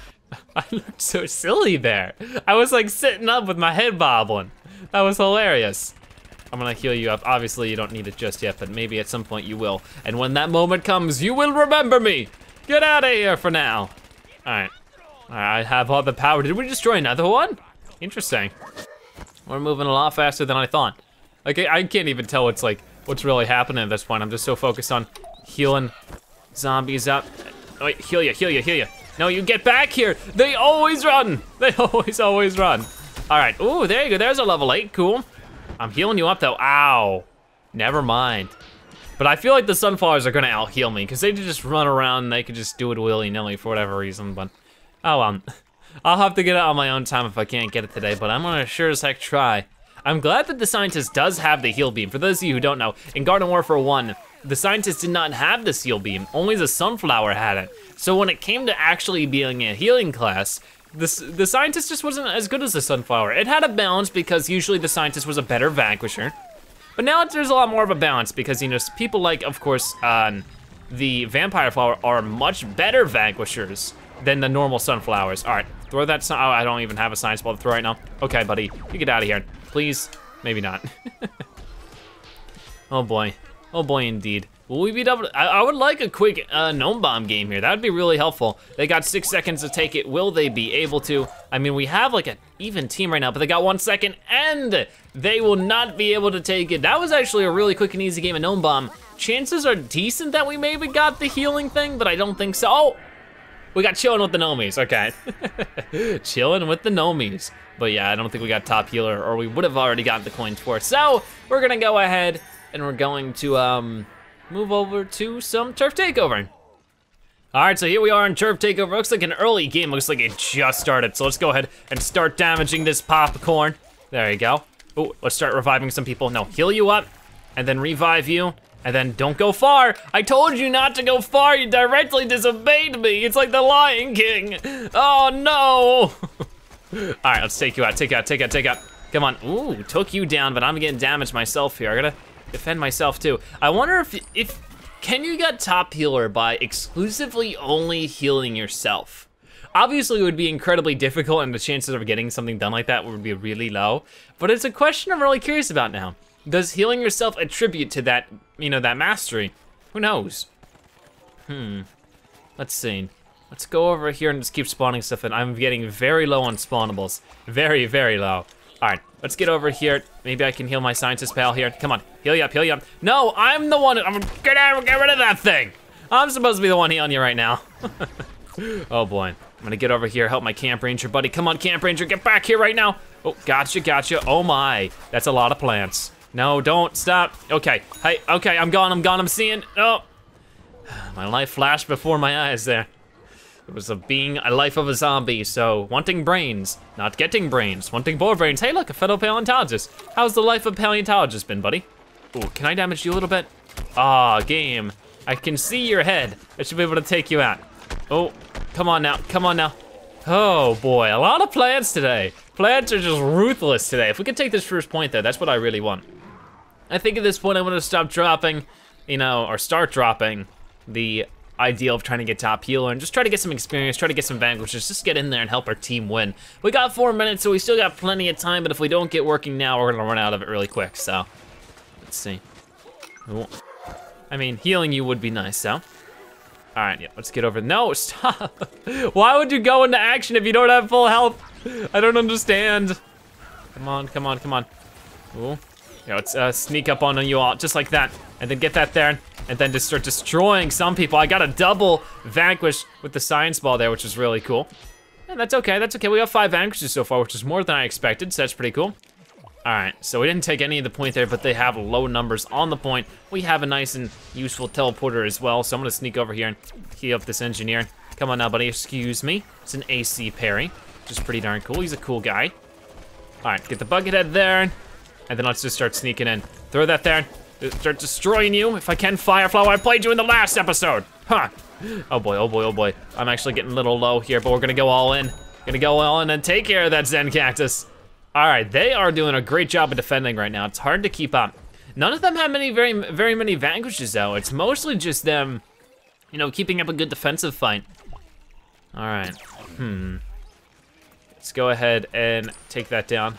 I looked so silly there. I was like sitting up with my head bobbling. That was hilarious. I'm gonna heal you up. Obviously you don't need it just yet, but maybe at some point you will. And when that moment comes, you will remember me. Get out of here for now. All right, I have all the power. Did we destroy another one? Interesting. We're moving a lot faster than I thought. Okay, I can't even tell what's like, what's really happening at this point. I'm just so focused on healing zombies up. Oh, wait, heal you, heal you, heal you. No, you get back here. They always run. They always, always run. All right, ooh, there you go. There's a level eight, cool. I'm healing you up though, ow. Never mind. But I feel like the sunflowers are gonna out-heal me because they just run around and they could just do it willy-nilly for whatever reason, but oh well. I'll have to get it on my own time if I can't get it today, but I'm gonna sure as heck try. I'm glad that the scientist does have the heal beam. For those of you who don't know, in Garden Warfare one, the scientist did not have this heal beam, only the sunflower had it. So when it came to actually being a healing class, the, the scientist just wasn't as good as the sunflower. It had a balance because usually the scientist was a better vanquisher. But now there's a lot more of a balance because, you know, people like, of course, um, the vampire flower are much better vanquishers than the normal sunflowers. All right, throw that, sun oh, I don't even have a science ball to throw right now. Okay, buddy, you get out of here. Please, maybe not. Oh boy, oh boy indeed. Will we be able to, I, I would like a quick uh, Gnome Bomb game here. That would be really helpful. They got six seconds to take it. Will they be able to? I mean, we have like an even team right now, but they got one second and they will not be able to take it. That was actually a really quick and easy game of Gnome Bomb. Chances are decent that we maybe got the healing thing, but I don't think so. Oh, we got chilling with the Gnomies, okay. Chilling with the Gnomies. But yeah, I don't think we got top healer or we would have already gotten the coins for it. So we're gonna go ahead and we're going to, um, move over to some Turf Takeover. All right, so here we are in Turf Takeover. Looks like an early game, looks like it just started. So let's go ahead and start damaging this popcorn. There you go. Oh, let's start reviving some people. No, heal you up, and then revive you, and then don't go far. I told you not to go far, you directly disobeyed me. It's like the Lion King. Oh no. All right, let's take you out, take out, take out, take out. Come on, ooh, took you down, but I'm getting damaged myself here. I gotta defend myself too. I wonder if, if can you get top healer by exclusively only healing yourself? Obviously it would be incredibly difficult and the chances of getting something done like that would be really low, but it's a question I'm really curious about now. Does healing yourself attribute to that, you know, that mastery? Who knows? Hmm, let's see. Let's go over here and just keep spawning stuff in. I'm getting very low on spawnables. Very, very low. All right, let's get over here. Maybe I can heal my scientist pal here. Come on, heal you up, heal you up. No, I'm the one, I'm get out, get rid of that thing. I'm supposed to be the one healing you right now. Oh boy, I'm gonna get over here, help my camp ranger buddy. Come on, camp ranger, get back here right now. Oh, gotcha, gotcha, oh my. That's a lot of plants. No, don't, stop. Okay, hey, okay, I'm gone, I'm gone, I'm seeing, oh. My life flashed before my eyes there. It was a being a life of a zombie, so wanting brains, not getting brains, wanting more brains. Hey look, a fellow paleontologist. How's the life of paleontologist been, buddy? Ooh, can I damage you a little bit? Ah, game. I can see your head. I should be able to take you out. Oh, come on now, come on now. Oh boy, a lot of plants today. Plants are just ruthless today. If we could take this first point though, that's what I really want. I think at this point I'm gonna stop dropping, you know, or start dropping the ideal of trying to get top healer and just try to get some experience, try to get some vanquishes, just get in there and help our team win. We got four minutes, so we still got plenty of time, but if we don't get working now, we're gonna run out of it really quick, so. Let's see. Ooh. I mean, healing you would be nice, so. All right, yeah, let's get over, no, stop. Why would you go into action if you don't have full health? I don't understand. Come on, come on, come on. Ooh. Yeah, let's uh, sneak up on you all, just like that, and then get that there. And then just start destroying some people. I got a double vanquish with the science ball there, which is really cool. And that's okay, that's okay. We got five vanquishes so far, which is more than I expected, so that's pretty cool. All right, so we didn't take any of the point there, but they have low numbers on the point. We have a nice and useful teleporter as well, so I'm gonna sneak over here and heal up this engineer. Come on now, buddy, excuse me. It's an A C parry, which is pretty darn cool. He's a cool guy. All right, get the bucket head there, and then let's just start sneaking in. Throw that there. Start destroying you. If I can, Fireflower, I played you in the last episode. Huh. Oh boy, oh boy, oh boy. I'm actually getting a little low here, but we're gonna go all in. Gonna go all in and take care of that Zen Cactus. All right, they are doing a great job of defending right now. It's hard to keep up. None of them have many, very, very many vanquishes though. It's mostly just them, you know, keeping up a good defensive fight. All right, hmm. Let's go ahead and take that down.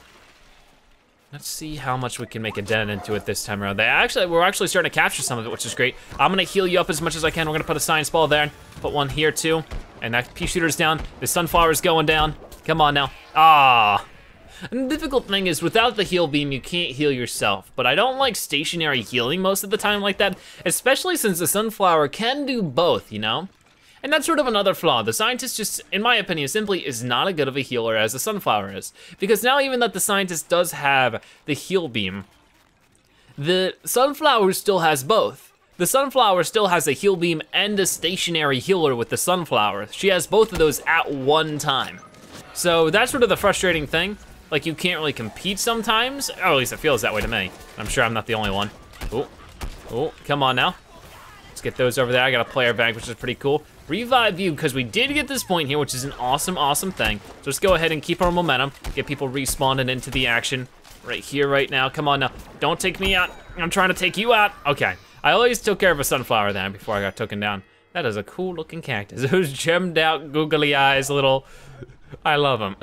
Let's see how much we can make a dent into it this time around. They actually, we're actually starting to capture some of it, which is great. I'm gonna heal you up as much as I can. We're gonna put a science ball there, put one here too, and that pea shooter's down. The sunflower's going down. Come on now. Ah. And the difficult thing is without the heal beam, you can't heal yourself. But I don't like stationary healing most of the time like that, especially since the sunflower can do both, you know? And that's sort of another flaw. The scientist just, in my opinion, simply is not as good of a healer as the sunflower is. Because now even that the scientist does have the heal beam, the sunflower still has both. the sunflower still has a heal beam and a stationary healer with the sunflower. She has both of those at one time. So that's sort of the frustrating thing. Like you can't really compete sometimes, or at least it feels that way to me. I'm sure I'm not the only one. Oh, oh, come on now. Let's get those over there. I got a player bank, which is pretty cool. Revive you, because we did get this point here, which is an awesome, awesome thing. So let's go ahead and keep our momentum, get people respawning into the action right here, right now. Come on now, don't take me out. I'm trying to take you out. Okay, I always took care of a sunflower then before I got taken down. That is a cool looking cactus. Those gemmed out, googly eyes, little, I love them.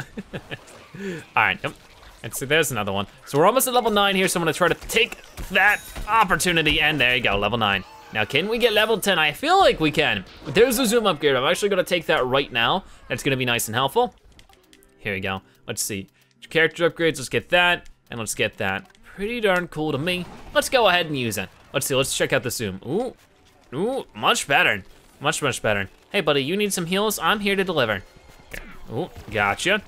All right, yep. And so there's another one. So we're almost at level nine here, so I'm gonna try to take that opportunity, and there you go, level nine. Now, can we get level ten? I feel like we can. There's a zoom upgrade. I'm actually gonna take that right now. That's gonna be nice and helpful. Here we go, let's see. Character upgrades, let's get that, and let's get that. Pretty darn cool to me. Let's go ahead and use it. Let's see, let's check out the zoom. Ooh, ooh, much better. Much, much better. Hey buddy, you need some heals? I'm here to deliver. Ooh, gotcha.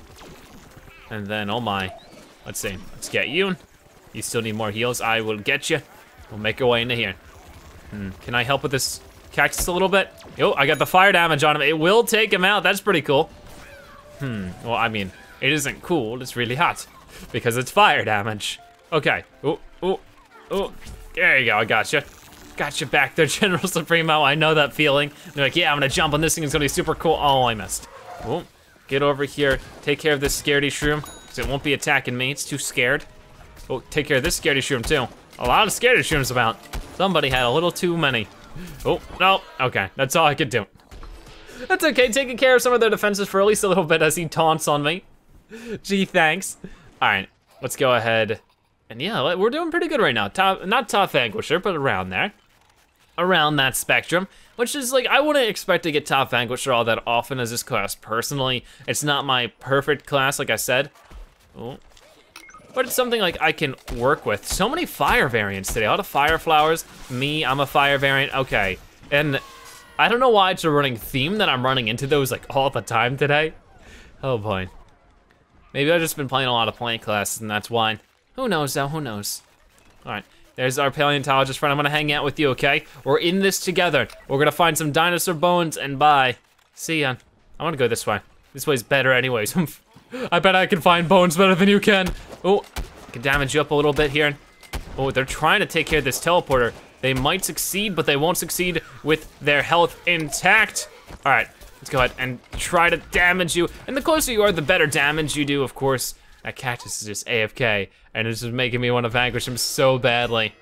And then, oh my, let's see, let's get you. You still need more heals, I will get you. We'll make our way into here. Hmm. Can I help with this cactus a little bit? Oh, I got the fire damage on him. It will take him out, that's pretty cool. Hmm, well, I mean, it isn't cool, it's really hot because it's fire damage. Okay, oh, oh, oh, there you go, I gotcha. Gotcha back there, General Supremo, I know that feeling. They're like, yeah, I'm gonna jump on this thing, it's gonna be super cool. Oh, I missed. Oh. Get over here, take care of this scaredy shroom, because it won't be attacking me, it's too scared. Oh, take care of this scaredy shroom too. A lot of scaredy shrooms about. Somebody had a little too many. Oh, no, okay, that's all I could do. That's okay, taking care of some of their defenses for at least a little bit as he taunts on me. Gee, thanks. All right, let's go ahead. And yeah, we're doing pretty good right now. Top, not top Vanquisher, but around there. Around that spectrum, which is like, I wouldn't expect to get top Vanquisher all that often as this class personally. It's not my perfect class, like I said. Oh. But it's something like I can work with. So many fire variants today, all the fire flowers. Me, I'm a fire variant, okay. And I don't know why it's a running theme that I'm running into those like all the time today. Oh boy. Maybe I've just been playing a lot of plant classes and that's why. Who knows though, who knows? All right. There's our paleontologist friend. I'm gonna hang out with you, okay? We're in this together. We're gonna find some dinosaur bones and bye. See ya. I wanna go this way. This way's better anyways. I bet I can find bones better than you can. Oh, I can damage you up a little bit here. Oh, they're trying to take care of this teleporter. They might succeed, but they won't succeed with their health intact. All right, let's go ahead and try to damage you. And the closer you are, the better damage you do, of course. That cactus is just A F K, and it's just making me want to vanquish him so badly.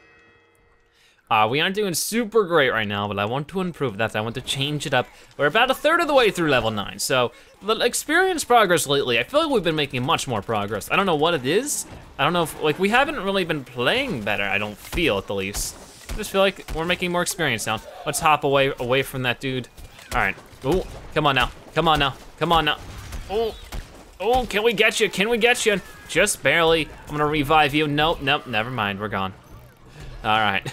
Uh, we aren't doing super great right now, but I want to improve that. I want to change it up. We're about a third of the way through level nine, so the experience progress lately, I feel like we've been making much more progress. I don't know what it is. I don't know if, like, we haven't really been playing better, I don't feel at the least. I just feel like we're making more experience now. Let's hop away, away from that dude. All right, ooh, come on now, come on now, come on now. Oh. Oh, can we get you? Can we get you? Just barely. I'm gonna revive you. Nope, nope, never mind, we're gone. All right.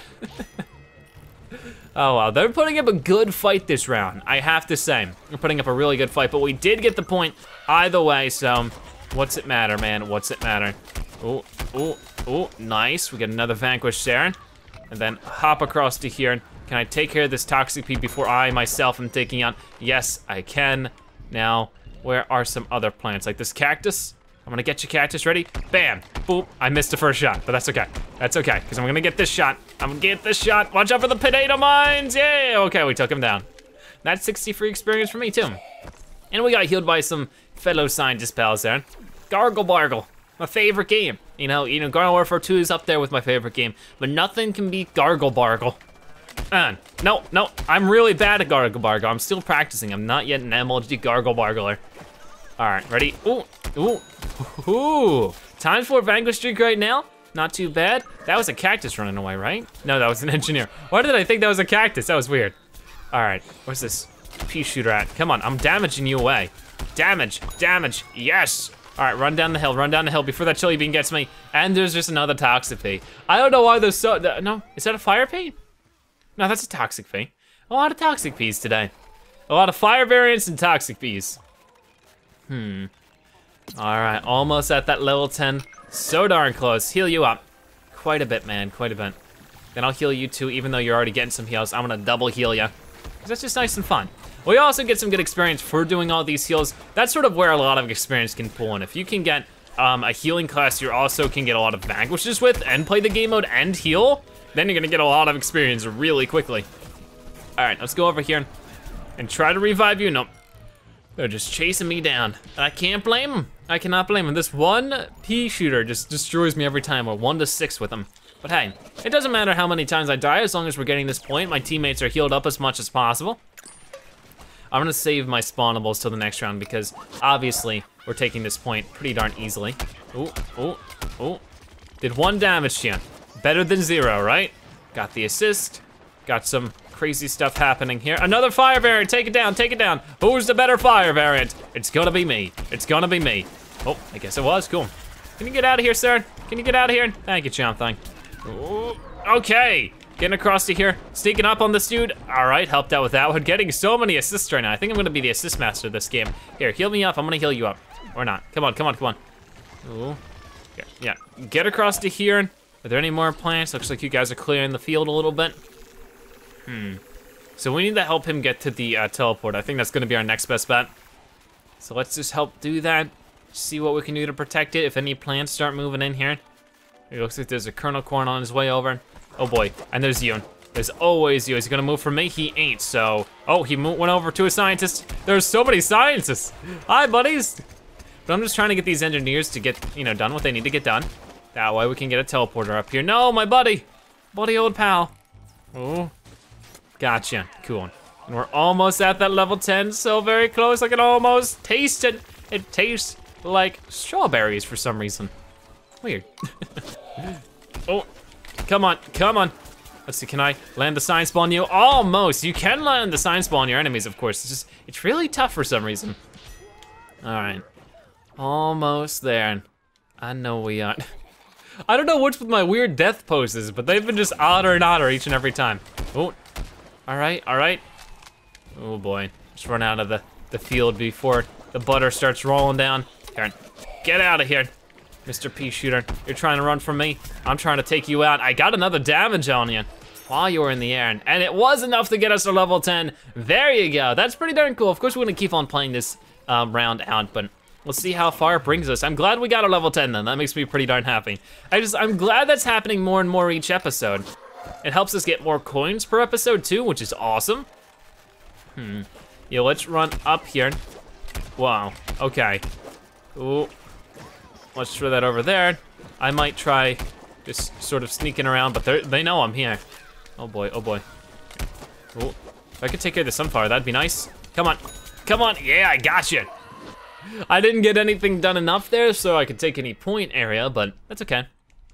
Oh, wow, they're putting up a good fight this round, I have to say. They're putting up a really good fight, but we did get the point either way, so what's it matter, man? What's it matter? Oh, oh, oh, nice. We get another vanquish there. And then hop across to here. Can I take care of this toxic pea before I myself am taking out? Yes, I can. Now, where are some other plants? Like this cactus? I'm gonna get you, cactus, ready? Bam, boop, I missed the first shot, but that's okay. That's okay, because I'm gonna get this shot. I'm gonna get this shot. Watch out for the potato mines, yay! Okay, we took him down. That's sixty free experience for me too. And we got healed by some fellow scientist pals there. Gargle Bargle, my favorite game. You know, you know, Garden Warfare two is up there with my favorite game, but nothing can beat Gargle Bargle. Man, no, no, I'm really bad at Gargle Bargle. I'm still practicing. I'm not yet an M L G Gargle Bargler. All right, ready? Ooh, ooh, ooh. Times four vanquish streak right now. Not too bad. That was a cactus running away, right? No, that was an engineer. Why did I think that was a cactus? That was weird. All right, where's this pea shooter at? Come on, I'm damaging you away. Damage, damage, yes. All right, run down the hill, run down the hill before that chili bean gets me. And there's just another toxic pea. I don't know why there's so, no, is that a fire pea? No, that's a toxic pea. A lot of toxic peas today. A lot of fire variants and toxic peas. Hmm. All right, almost at that level ten. So darn close, heal you up. Quite a bit, man, quite a bit. Then I'll heal you too, even though you're already getting some heals. I'm gonna double heal you, because that's just nice and fun. We also get some good experience for doing all these heals. That's sort of where a lot of experience can pull in. If you can get um, a healing class you also can get a lot of vanquishes with and play the game mode and heal, then you're gonna get a lot of experience really quickly. All right, let's go over here and, and try to revive you. Nope, they're just chasing me down. And I can't blame them. I cannot blame them. This one pea shooter just destroys me every time. We're one to six with them. But hey, it doesn't matter how many times I die as long as we're getting this point. My teammates are healed up as much as possible. I'm gonna save my spawnables till the next round because obviously we're taking this point pretty darn easily. Ooh, ooh, ooh. Did one damage to you. Better than zero, right? Got the assist. Got some crazy stuff happening here. Another fire variant, take it down, take it down. Who's the better fire variant? It's gonna be me, it's gonna be me. Oh, I guess it was, cool. Can you get out of here, sir? Can you get out of here? Thank you, Chomp Thing. Ooh, okay. Getting across to here, sneaking up on this dude. All right, helped out with that one. Getting so many assists right now. I think I'm gonna be the assist master this game. Here, heal me up, I'm gonna heal you up. Or not, come on, come on, come on. Ooh, yeah, yeah. Get across to here. Are there any more plants? Looks like you guys are clearing the field a little bit. Hmm, so we need to help him get to the uh, teleport. I think that's gonna be our next best bet. So let's just help do that. See what we can do to protect it if any plants start moving in here. It looks like there's a kernel corn on his way over. Oh boy, and there's Yoon. There's always you. Is he gonna move for me? He ain't, so. Oh, he went over to a scientist. There's so many scientists. Hi, buddies. But I'm just trying to get these engineers to get, you know, done what they need to get done. That way we can get a teleporter up here. No, my buddy. Buddy old pal. Oh, gotcha, cool. And we're almost at that level ten, so very close. I can almost taste it. It tastes like strawberries for some reason. Weird. Oh, come on, come on. Let's see, can I land the sign spawn you? Almost, you can land the sign spawn your enemies, of course. It's just, it's really tough for some reason. All right, almost there. I know we are. I don't know what's with my weird death poses, but they've been just odder and odder each and every time. Oh, all right, all right. Oh boy, just run out of the, the field before the butter starts rolling down. Here, get out of here. Mister Pea Shooter, you're trying to run from me. I'm trying to take you out. I got another damage on you while you were in the air, and, and it was enough to get us to level ten. There you go, that's pretty darn cool. Of course, we're gonna keep on playing this um, round out, but we'll see how far it brings us. I'm glad we got a level ten then. That makes me pretty darn happy. I just, I'm glad that's happening more and more each episode. It helps us get more coins per episode too, which is awesome. Hmm, yeah, let's run up here. Wow, okay. Ooh. Let's throw that over there. I might try just sort of sneaking around, but they know I'm here. Oh boy, oh boy. Ooh. If I could take care of the sunflower, that'd be nice. Come on, come on, yeah, I got you. I didn't get anything done enough there so I could take any point area, but that's okay.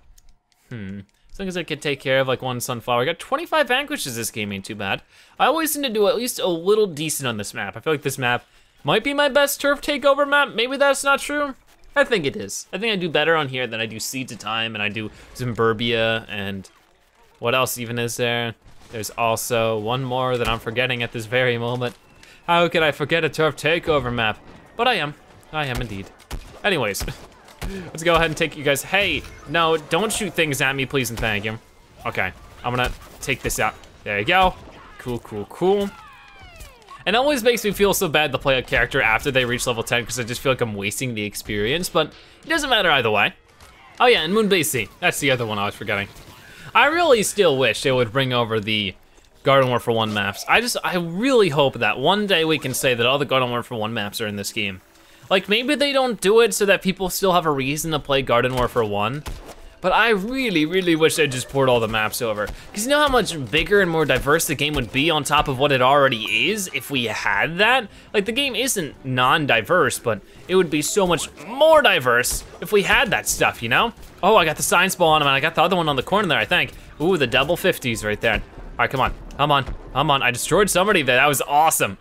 Hmm, as long as I could take care of like one sunflower. I got twenty-five vanquishes this game, ain't too bad. I always seem to do at least a little decent on this map. I feel like this map might be my best turf takeover map. Maybe that's not true. I think it is. I think I do better on here than I do Seeds of Time, and I do Zimburbia, and what else even is there? There's also one more that I'm forgetting at this very moment. How could I forget a turf takeover map? But I am, I am indeed. Anyways, let's go ahead and take you guys. Hey, no, don't shoot things at me, please and thank you. Okay, I'm gonna take this out. There you go. Cool, cool, cool. And it always makes me feel so bad to play a character after they reach level ten because I just feel like I'm wasting the experience, but it doesn't matter either way. Oh yeah, and Moonbase Sea, that's the other one I was forgetting. I really still wish they would bring over the Garden Warfare one maps. I just, I really hope that one day we can say that all the Garden Warfare one maps are in this game. Like maybe they don't do it so that people still have a reason to play Garden Warfare one, but I really, really wish they'd just port all the maps over. Because you know how much bigger and more diverse the game would be on top of what it already is if we had that? Like the game isn't non-diverse, but it would be so much more diverse if we had that stuff, you know? Oh, I got the sign spawn and I got the other one on the corner there, I think. Ooh, the double fifties right there. All right, come on, come on, come on. I destroyed somebody there, that was awesome.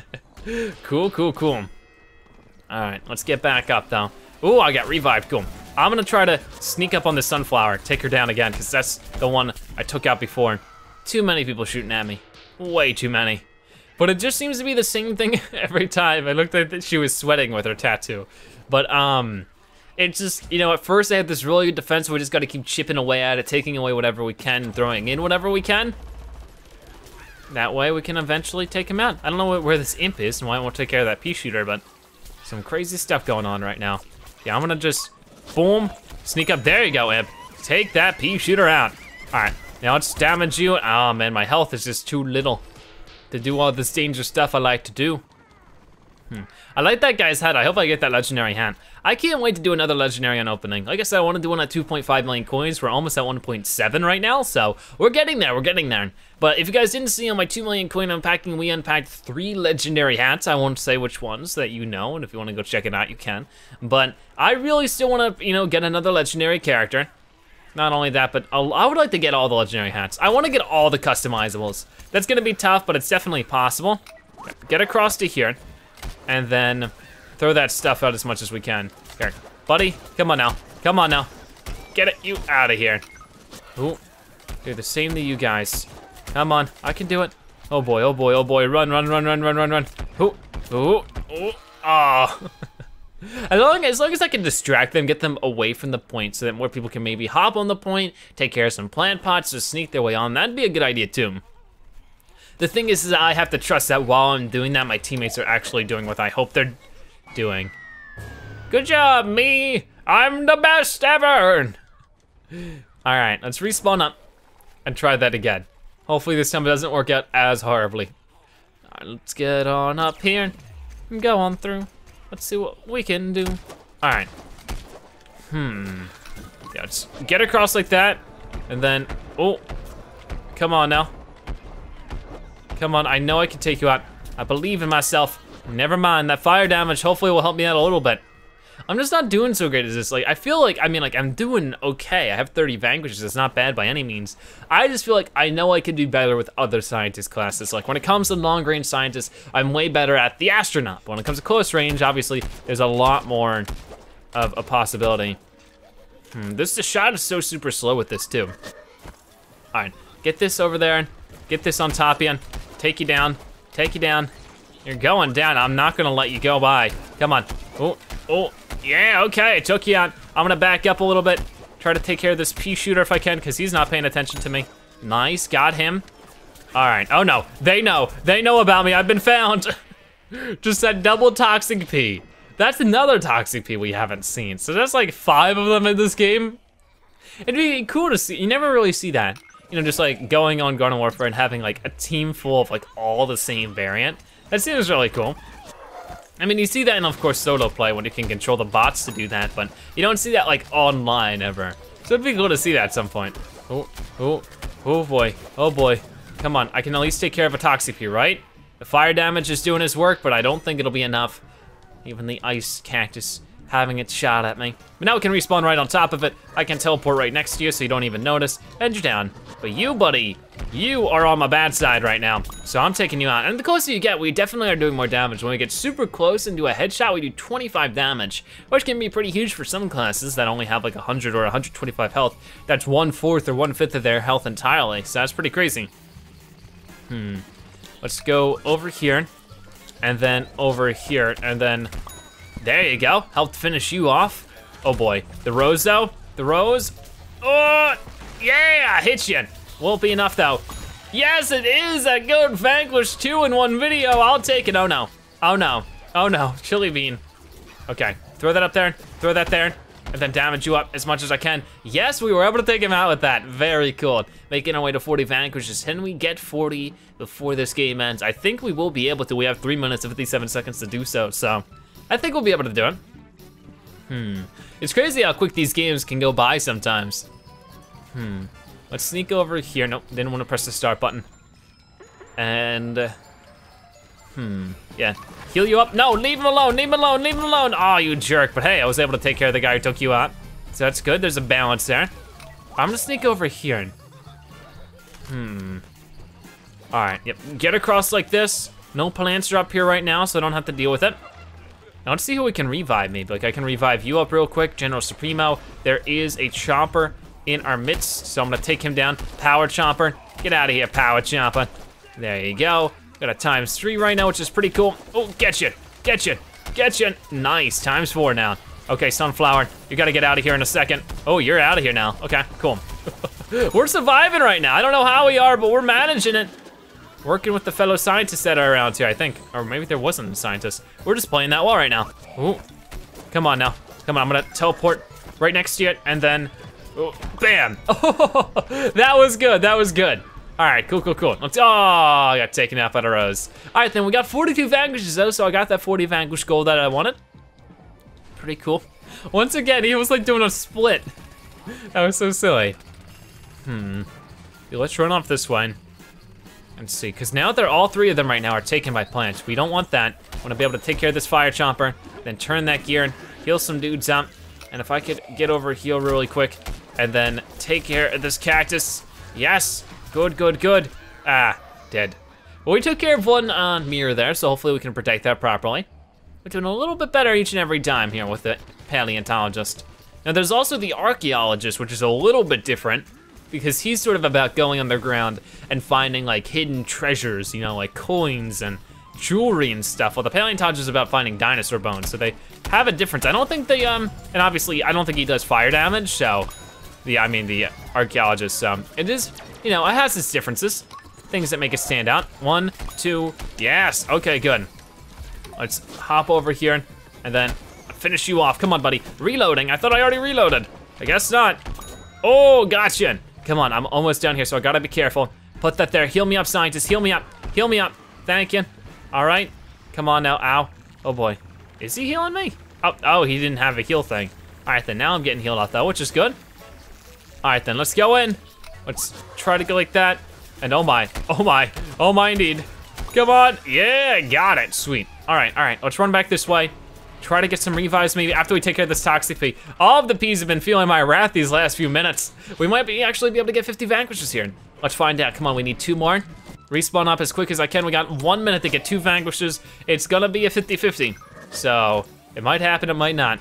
Cool, cool, cool. All right, let's get back up though. Ooh, I got revived, cool. I'm gonna try to sneak up on this sunflower, take her down again, because that's the one I took out before. Too many people shooting at me, way too many. But it just seems to be the same thing every time. I looked like she was sweating with her tattoo. But um, It's just, you know, at first they have this really good defense, so we just gotta keep chipping away at it, taking away whatever we can, throwing in whatever we can. That way we can eventually take him out. I don't know where this imp is and why I won't take care of that pea shooter, but some crazy stuff going on right now. Yeah, I'm gonna just, boom, sneak up. There you go, imp. Take that pea shooter out. All right, now let's damage you. Oh man, my health is just too little to do all this dangerous stuff I like to do. Hmm. I like that guy's hat. I hope I get that legendary hat. I can't wait to do another legendary unopening. Like I said, I want to do one at two point five million coins. We're almost at one point seven right now, so we're getting there, we're getting there. But if you guys didn't see on my two million coin unpacking, we unpacked three legendary hats. I won't say which ones that you know, and if you want to go check it out, you can. But I really still want to, you know, get another legendary character. Not only that, but I'll, I would like to get all the legendary hats. I want to get all the customizables. That's gonna be tough, but it's definitely possible. Get across to here. And then throw that stuff out as much as we can. Here, buddy, come on now. Come on now. Get it, you out of here. Ooh, do the same to you guys. Come on, I can do it. Oh boy, oh boy, oh boy, run, run, run, run, run, run, run. Ooh, ooh, ooh, oh. As long, as long as I can distract them, get them away from the point so that more people can maybe hop on the point, take care of some plant pots, just sneak their way on, that'd be a good idea too. The thing is, is I have to trust that while I'm doing that, my teammates are actually doing what I hope they're doing. Good job, me! I'm the best ever! All right, let's respawn up and try that again. Hopefully this time it doesn't work out as horribly. All right, let's get on up here and go on through. Let's see what we can do. All right. Hmm. Yeah, let's get across like that, and then, oh, come on now. Come on, I know I can take you out. I believe in myself. Never mind, that fire damage hopefully will help me out a little bit. I'm just not doing so great as this. Like, I feel like, I mean, like, I'm doing okay. I have thirty vanquishes, it's not bad by any means. I just feel like I know I could do better with other scientist classes. Like, when it comes to long range scientists, I'm way better at the astronaut. But when it comes to close range, obviously, there's a lot more of a possibility. Hmm, this, the shot is so super slow with this too. All right, get this over there. Get this on top of you. Take you down, take you down. You're going down, I'm not gonna let you go by. Come on, oh, oh, yeah, okay, I took you out. I'm gonna back up a little bit, try to take care of this pea shooter if I can, because he's not paying attention to me. Nice, got him. All right, oh no, they know, they know about me, I've been found. Just that double toxic pea. That's another toxic pea we haven't seen. So there's like five of them in this game. It'd be cool to see, you never really see that. You know, just like going on Garden Warfare and having like a team full of like all the same variant. That seems really cool. I mean, you see that in, of course, solo play when you can control the bots to do that, but you don't see that like online ever. So it'd be cool to see that at some point. Oh, oh, oh boy, oh boy. Come on, I can at least take care of a toxic pea, right? The fire damage is doing its work, but I don't think it'll be enough. Even the ice cactus having its shot at me. But now we can respawn right on top of it. I can teleport right next to you so you don't even notice, and you're down. But you, buddy, you are on my bad side right now. So I'm taking you out. And the closer you get, we definitely are doing more damage. When we get super close and do a headshot, we do twenty-five damage, which can be pretty huge for some classes that only have like one hundred or one hundred twenty-five health. That's one fourth or one fifth of their health entirely, so that's pretty crazy. Hmm, let's go over here, and then over here, and then there you go, helped finish you off. Oh boy, the rose though, the rose. Oh, yeah, hit you. Won't be enough though. Yes, it is a good vanquish two in one video. I'll take it, oh no, oh no, oh no, chili bean. Okay, throw that up there, throw that there, and then damage you up as much as I can. Yes, we were able to take him out with that, very cool. Making our way to forty vanquishes. Can we get forty before this game ends? I think we will be able to. We have three minutes and fifty-seven seconds to do so, so I think we'll be able to do it. Hmm, it's crazy how quick these games can go by sometimes. Hmm, let's sneak over here. Nope, didn't want to press the start button. And, uh, hmm, yeah. Heal you up, no, leave him alone, leave him alone, leave him alone. Oh, you jerk, but hey, I was able to take care of the guy who took you out. So that's good, there's a balance there. I'm gonna sneak over here. Hmm. All right, yep, get across like this. No plants are up here right now, so I don't have to deal with it. Now let's see who we can revive maybe. Like I can revive you up real quick, General Supremo. There is a chopper in our midst, so I'm gonna take him down. Power chopper, get out of here, power chopper. There you go. Got a times three right now, which is pretty cool. Oh, get you, get you, get you. Nice, times four now. Okay, sunflower, you gotta get out of here in a second. Oh, you're out of here now. Okay, cool. We're surviving right now. I don't know how we are, but we're managing it. Working with the fellow scientists that are around here, I think. Or maybe there wasn't a scientist. We're just playing that well right now. Ooh, come on now. Come on, I'm gonna teleport right next to it, and then, oh, bam. Oh, that was good, that was good. All right, cool, cool, cool. Let's, oh, I got taken out by the rose. All right, then we got forty-two vanquishes though, so I got that forty vanquish goal that I wanted. Pretty cool. Once again, he was like doing a split. That was so silly. Hmm, yeah, let's run off this one. Let's see, because now they're all three of them right now are taken by plants. We don't want that. I want to be able to take care of this fire chomper, then turn that gear and heal some dudes out. And if I could get over heal really quick and then take care of this cactus. Yes, good, good, good. Ah, dead. Well, we took care of one uh, mirror there, so hopefully we can protect that properly. We're doing a little bit better each and every time here with the paleontologist. Now there's also the archaeologist, which is a little bit different because he's sort of about going underground and finding like hidden treasures, you know, like coins and jewelry and stuff. Well, the paleontologist is about finding dinosaur bones, so they have a difference. I don't think they, um, and obviously I don't think he does fire damage, so, the, I mean the archaeologist, um, it is, you know, it has its differences, things that make it stand out. One, two, yes, okay, good. Let's hop over here and then finish you off. Come on, buddy. Reloading, I thought I already reloaded. I guess not. Oh, gotcha. Come on, I'm almost down here, so I gotta be careful. Put that there, heal me up, scientist, heal me up, heal me up. Thank you. All right, come on now, ow. Oh boy, is he healing me? Oh, oh, he didn't have a heal thing. All right then, now I'm getting healed up though, which is good. All right then, let's go in. Let's try to go like that. And oh my, oh my, oh my indeed. Come on, yeah, got it, sweet. All right, all right, let's run back this way. Try to get some revives maybe after we take care of this toxic pea. All of the peas have been feeling my wrath these last few minutes. We might be actually be able to get fifty vanquishes here. Let's find out, come on, we need two more. Respawn up as quick as I can. We got one minute to get two vanquishes. It's gonna be a fifty fifty. So, it might happen, it might not.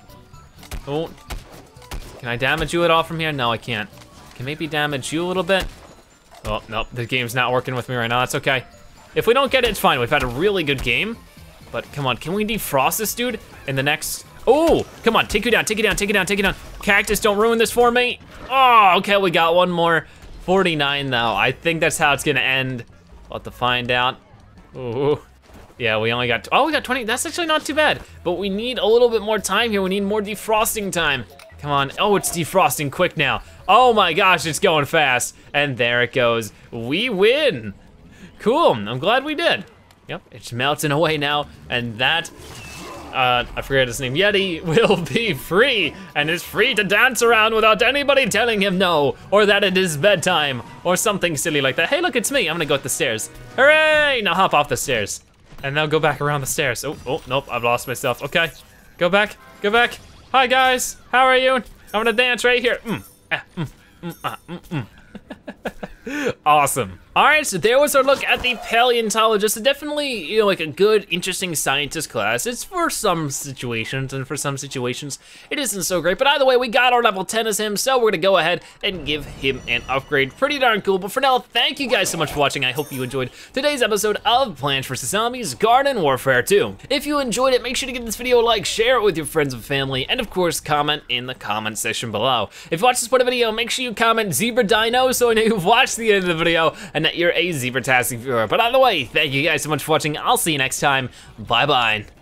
Oh, can I damage you at all from here? No, I can't. Can maybe damage you a little bit? Oh, nope, the game's not working with me right now, that's okay. If we don't get it, it's fine. We've had a really good game. But come on, can we defrost this dude in the next? Oh, come on, take you down, take you down, take you down, take you down. Cactus, don't ruin this for me. Oh, okay, we got one more. forty-nine though, I think that's how it's gonna end. We'll have to find out. Ooh, yeah, we only got, oh, we got twenty, that's actually not too bad. But we need a little bit more time here. We need more defrosting time. Come on, oh, it's defrosting quick now. Oh my gosh, it's going fast. And there it goes, we win. Cool, I'm glad we did. Yep, it's melting away now, and that, uh, I forget his name, Yeti will be free, and is free to dance around without anybody telling him no, or that it is bedtime, or something silly like that. Hey, look, it's me, I'm gonna go up the stairs. Hooray, now hop off the stairs. And now go back around the stairs. Oh, oh, nope, I've lost myself, okay. Go back, go back. Hi guys, how are you? I'm gonna dance right here. Mm, ah, mm, mm, ah, mm, mm. Awesome. All right, so there was our look at the paleontologist. Definitely, you know, like a good, interesting scientist class. It's for some situations, and for some situations, it isn't so great. But either way, we got our level ten as him, so we're gonna go ahead and give him an upgrade. Pretty darn cool, but for now, thank you guys so much for watching. I hope you enjoyed today's episode of Plants versus. Zombies Garden Warfare two. If you enjoyed it, make sure to give this video a like, share it with your friends and family, and of course, comment in the comment section below. If you watch this part of the video, make sure you comment Zebra Dino so I know you've watched the end of the video and that you're a Zebratastic viewer. But either way, thank you guys so much for watching. I'll see you next time. Bye bye.